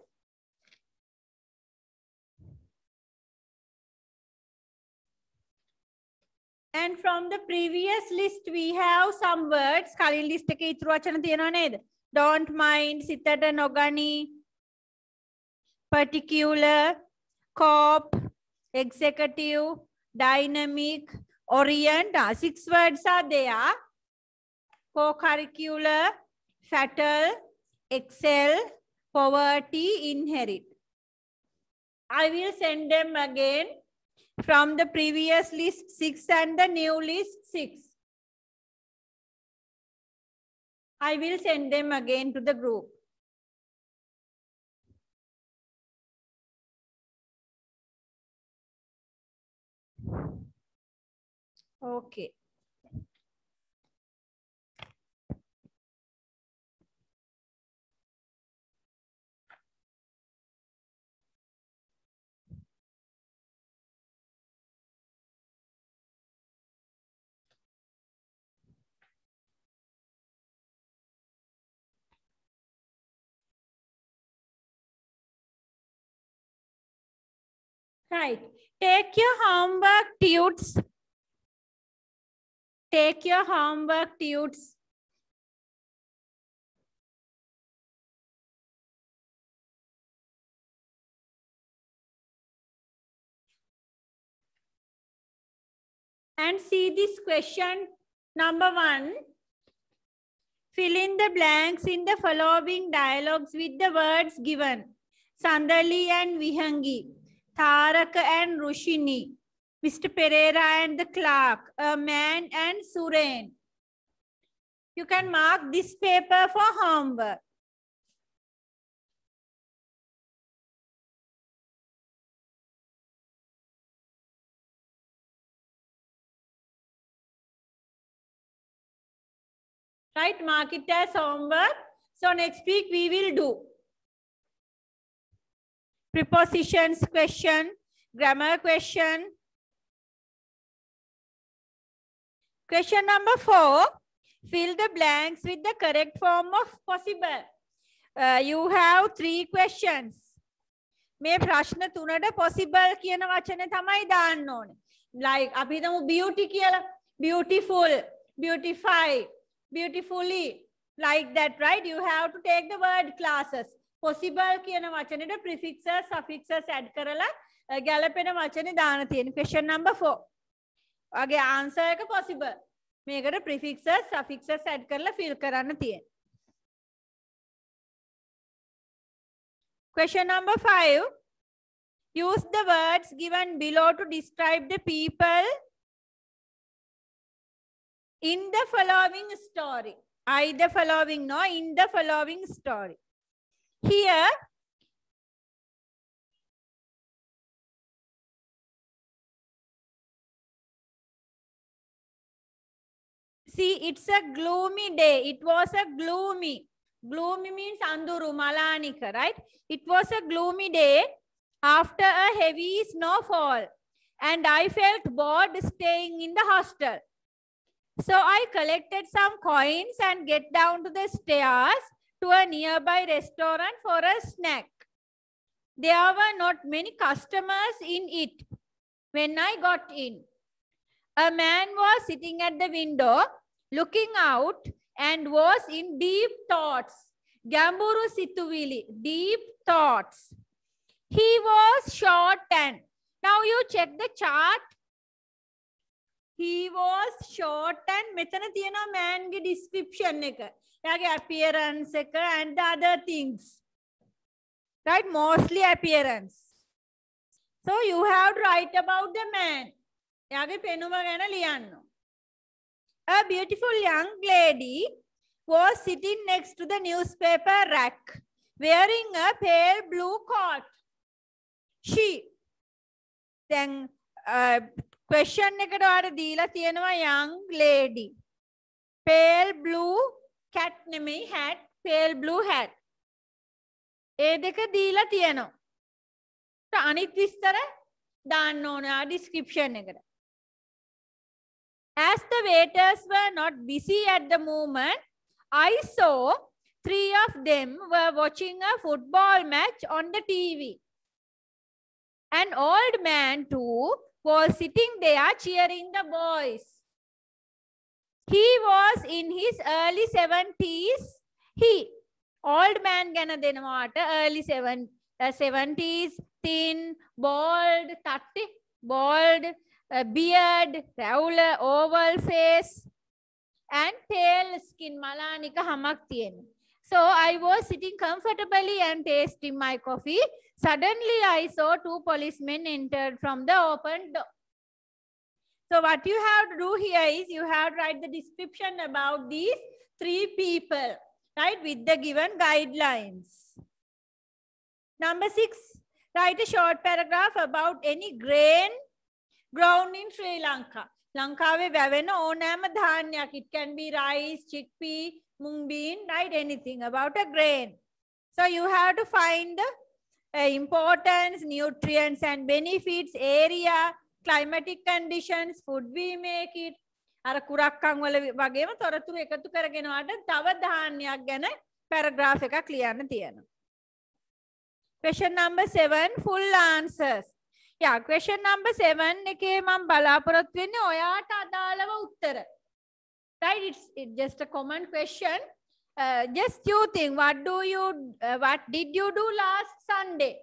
And from the previous list, we have some words. Kalin list එකේ ඉතුරු වචන තියෙනවා නේද? Don't mind, සිතට නොගනී. Particular, COP, executive, dynamic, orient. 6 words are there. Co-curricular, fatal, excel, poverty, inherit. I will send them again from the previous list 6 and the new list 6. I will send them again to the group. Okay. Right. Take your homework, tudes. Take your homework, tudes. And see this question number 1. Fill in the blanks in the following dialogues with the words given. Sandali and Vihangi, Tharaka and Rushini, Mr. Pereira and the clerk, a man and Suren. You can mark this paper for homework. Right, mark it as homework. So next week we will do prepositions question, grammar question. Question number 4, fill the blanks with the correct form of possible. You have 3 questions. මේ ප්‍රශ්න තුනට possible කියන වචනේ තමයි දාන්න ඕනේ. Like අපි හිතමු beauty කියලා. Beautiful, beautify, beautifully. Like that, right? You have to take the word classes. Possible කියන වචනෙට prefixes, suffixes add කරලා ගැලපෙන වචනේ දාන්න තියෙන. Question number 4. ඔයගේ answer එක possible. මේකට prefixes, suffixes add කරලා fill කරන්න තියෙන. Question number 5. Use the words given below to describe the people in the following story. Either following, no, in the following story. Here, see, it's a gloomy day. It was a gloomy. Gloomy means anduru, malanika, right? It was a gloomy day after a heavy snowfall, and I felt bored staying in the hostel. So I collected some coins and get down to the stairs to a nearby restaurant for a snack. There were not many customers in it. When I got in, a man was sitting at the window looking out and was in deep thoughts. Gamburu Situvili, deep thoughts. He was short and now you check the chart. He was short and මෙතන තියෙනවා man ගේ description එක. එයාගේ appearance එක and the other things. Right? Mostly appearance. So you have to write about the man. එයාගේ පෙනුම ගැන ලියන්න. A beautiful young lady was sitting next to the newspaper rack wearing a pale blue coat. She then question එකට ඔයාලට දීලා තියෙනවා young lady. Pale blue cat නෙමෙයි hat, pale blue hat. ඒ දෙක දීලා තියෙනවා. අනිත් විස්තර දාන්න ඕනේ description එකට. As the waiters were not busy at the moment, I saw 3 of them were watching a football match on the TV. An old man too was sitting there cheering the boys. He was in his early 70s. He, old man ගැන දෙනවාට early 70s, thin, bald, තට්ටි, bald, beard, rouler, oval face, and pale skin, malanika hamak තියෙනවා. So I was sitting comfortably and tasting my coffee. Suddenly I saw 2 policemen entered from the open door. So what you have to do here is you have to write the description about these 3 people, right, with the given guidelines. Number 6, write a short paragraph about any grain grown in Sri Lanka. ලංකාවේ වැවෙන ඕනෑම ධාන්‍යයක්. It can be rice, chickpea, mung bean, right? Anything about a grain. So you have to find the importance, nutrients and benefits, area, climatic conditions, food we make it. අර කුරක්කන් වල වගේම තොරතුරු එකතු කරගෙනවට තව ධාන්‍යයක් ගැන paragraph එකක් ලියන්න තියෙනවා. Question number 7, full answers. Yeah, question number 7 එකේ මම බලාපොරොත්තු වෙන්නේ ඔයාට අදාළව උත්තර. Right? It's just a common question. Just you think, what did you do last Sunday?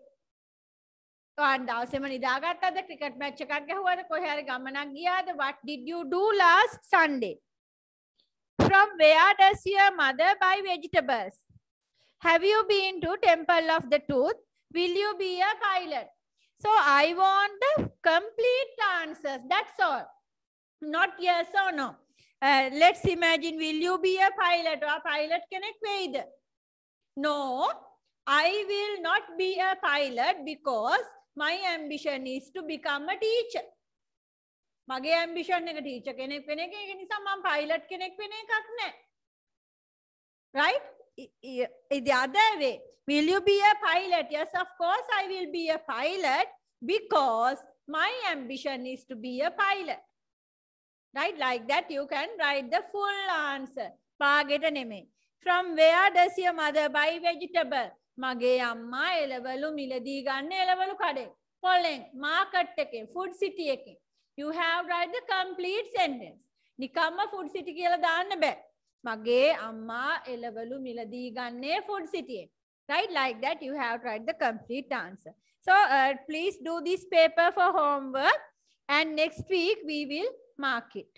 දවසේම නිදාගත්තද? ක්‍රිකට් මැච් එකක් ගැහුවද? කොහේ හරි ගමනක් ගියාද? What did you do last Sunday? From where does your mother buy vegetables? Have you been to Temple of the Tooth? Will you be a pilot? So I want the complete answers. That's all. Not yes or no. Let's imagine, will you be a pilot or a pilot කෙනෙක් වෙයිද? No, I will not be a pilot because my ambition is to become a teacher. මගේ ambition එක teacher කෙනෙක් වෙන එක. ඒක නිසා මම pilot කෙනෙක් වෙන එකක් නෑ. Right? The other way. Will you be a pilot? Yes, of course I will be a pilot because my ambition is to be a pilot. Right? Like that you can write the full answer. From where does your mother buy vegetable? මගේ අම්මා එළවලු මිලදී ගන්න එළවලු කඩේ. පොලෙන් market එකේ food සිටි එකේ. You have write the complete sentence. නිකම්ම ෆුඩ් සිටි කියලා දාන්න බෑ. මගේ අම්මා එළවලු මිලදී ගන්නේ ෆුඩ් සිටියේ. Right, like that you have to write the complete answer. So please do this paper for homework and next week we will mark it.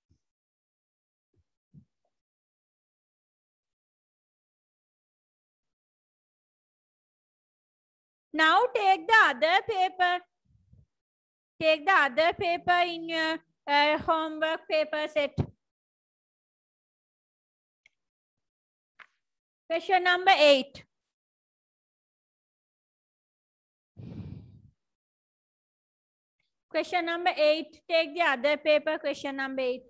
Now take the other paper. Take the other paper in your homework paper set. Question number 8. Question number 8. Take the other paper, question number 8.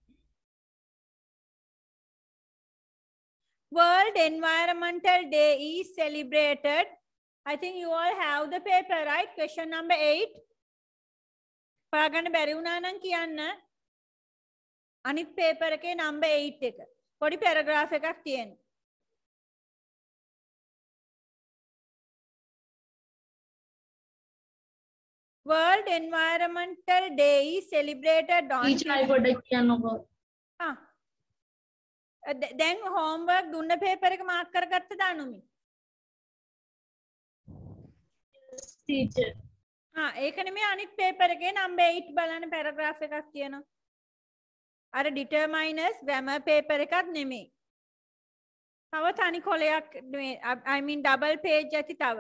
World Environmental Day is celebrated. I think you all have the paper, right? Question number 8. පාගන්න බැරි වුණා නම් කියන්න. අනිත් paper එකේ number 8 එක. පොඩි paragraph එකක් තියෙනවා. World Environmental Day is celebrated on දැන් homework දුන්න paper එක mark කරගත්තද අනුමි? Yes, teacher. ඒක නෙමෙයි අනිත් paper එකේ number 8 බලන්න paragraph එකක් තියෙනවා. අර determiners grammar paper එකක් නෙමෙයි. තව තනි කොලයක් I mean double page ඇති තව.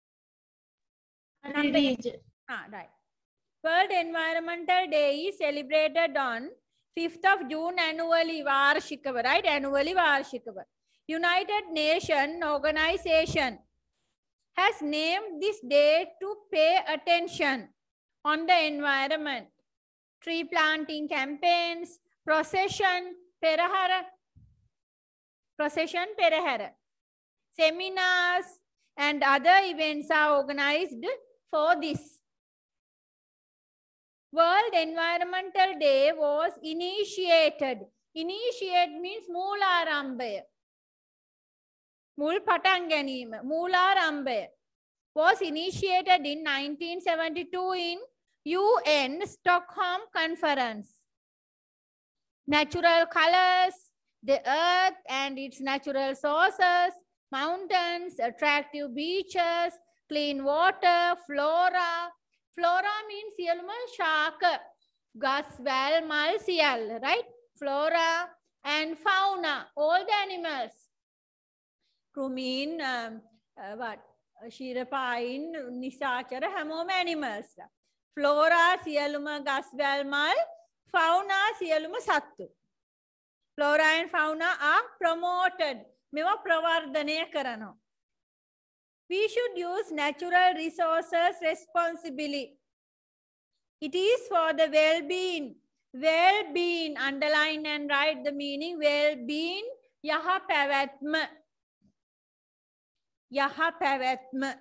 Teacher. Right. World Environmental Day is celebrated on 5th of June annually, Varshikava, right? Annually, Varshikava. United Nations Organization has named this day to pay attention on the environment. Tree planting campaigns, procession Perahara, seminars and other events are organized for this. World Environmental Day was initiated. Initiate means moolarambaya. Mool patan ganima. Moolarambaya was initiated in 1972 in UN Stockholm Conference. Natural colors, the earth and its natural sources, mountains, attractive beaches, clean water, flora. Flora means සියලුම ශාක, ගස්, වැල්, මල් සියල්ල, right? Flora and fauna, all the animals. Crumine, what? ශීරපායින්, නිසාචර හැමෝම animals. Flora සියලුම ගස්, වැල්, මල්, fauna සියලුම සත්තු. Flora and fauna are promoted. මේවා ප්‍රවර්ධනය කරනවා. We should use natural resources responsibly. It is for the well-being. Well-being, underline and write the meaning. Well-being, yaha pavatma. Yaha pavatma.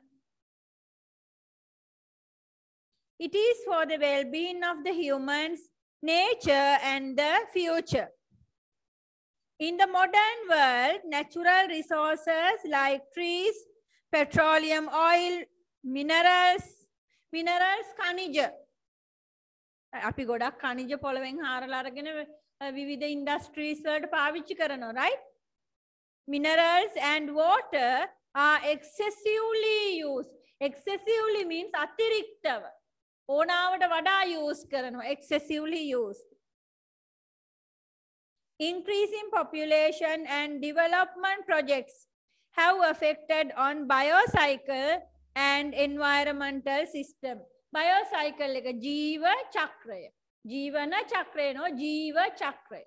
It is for the well-being of the humans, nature and the future. In the modern world, natural resources like trees, petroleum oil, minerals khaniජ අපි ගොඩක් khනිජ පොළවෙන් හාරලා අරගෙන විවිධ industries වලට පාවිච්චි කරනවා, right? Minerals and water are excessively used. Excessively means අතිරික්තව. ඕනාවට වඩා use කරනවා. Excessively used. Increasing population and development projects have affected on biocycle and environmental system. Biocycle එක ජීව චක්‍රය. ජීවන චක්‍රය නෝ ජීව චක්‍රය.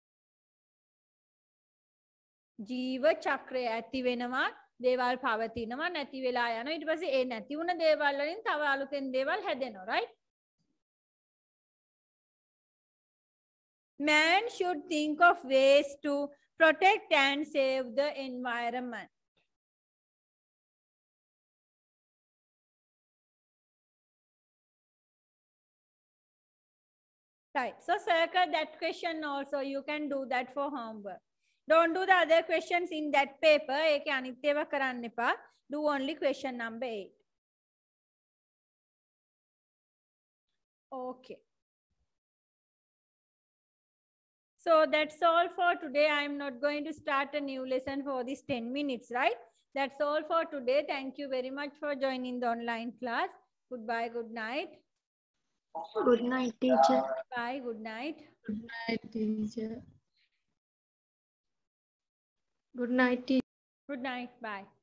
ජීව චක්‍රය ඇති වෙනවා, දේවල් පවතිනවා, නැති වෙලා යනවා. ඊට පස්සේ ඒ නැති වුණ දේවල් වලින් තව අලුතෙන් දේවල් හැදෙනවා, right? Man should think of ways to protect and save the environment. Right, so circle that question also. You can do that for homework. Don't do the other questions in that paper. ඒක අනිත් ඒවා කරන්න එපා. Do only question number 8. Okay. So that's all for today. I'm not going to start a new lesson for this 10 minutes, right? That's all for today. Thank you very much for joining the online class. Goodbye, good night. Good night, teacher. Bye, good night. Good night, teacher. Good night, teacher. Good night, bye.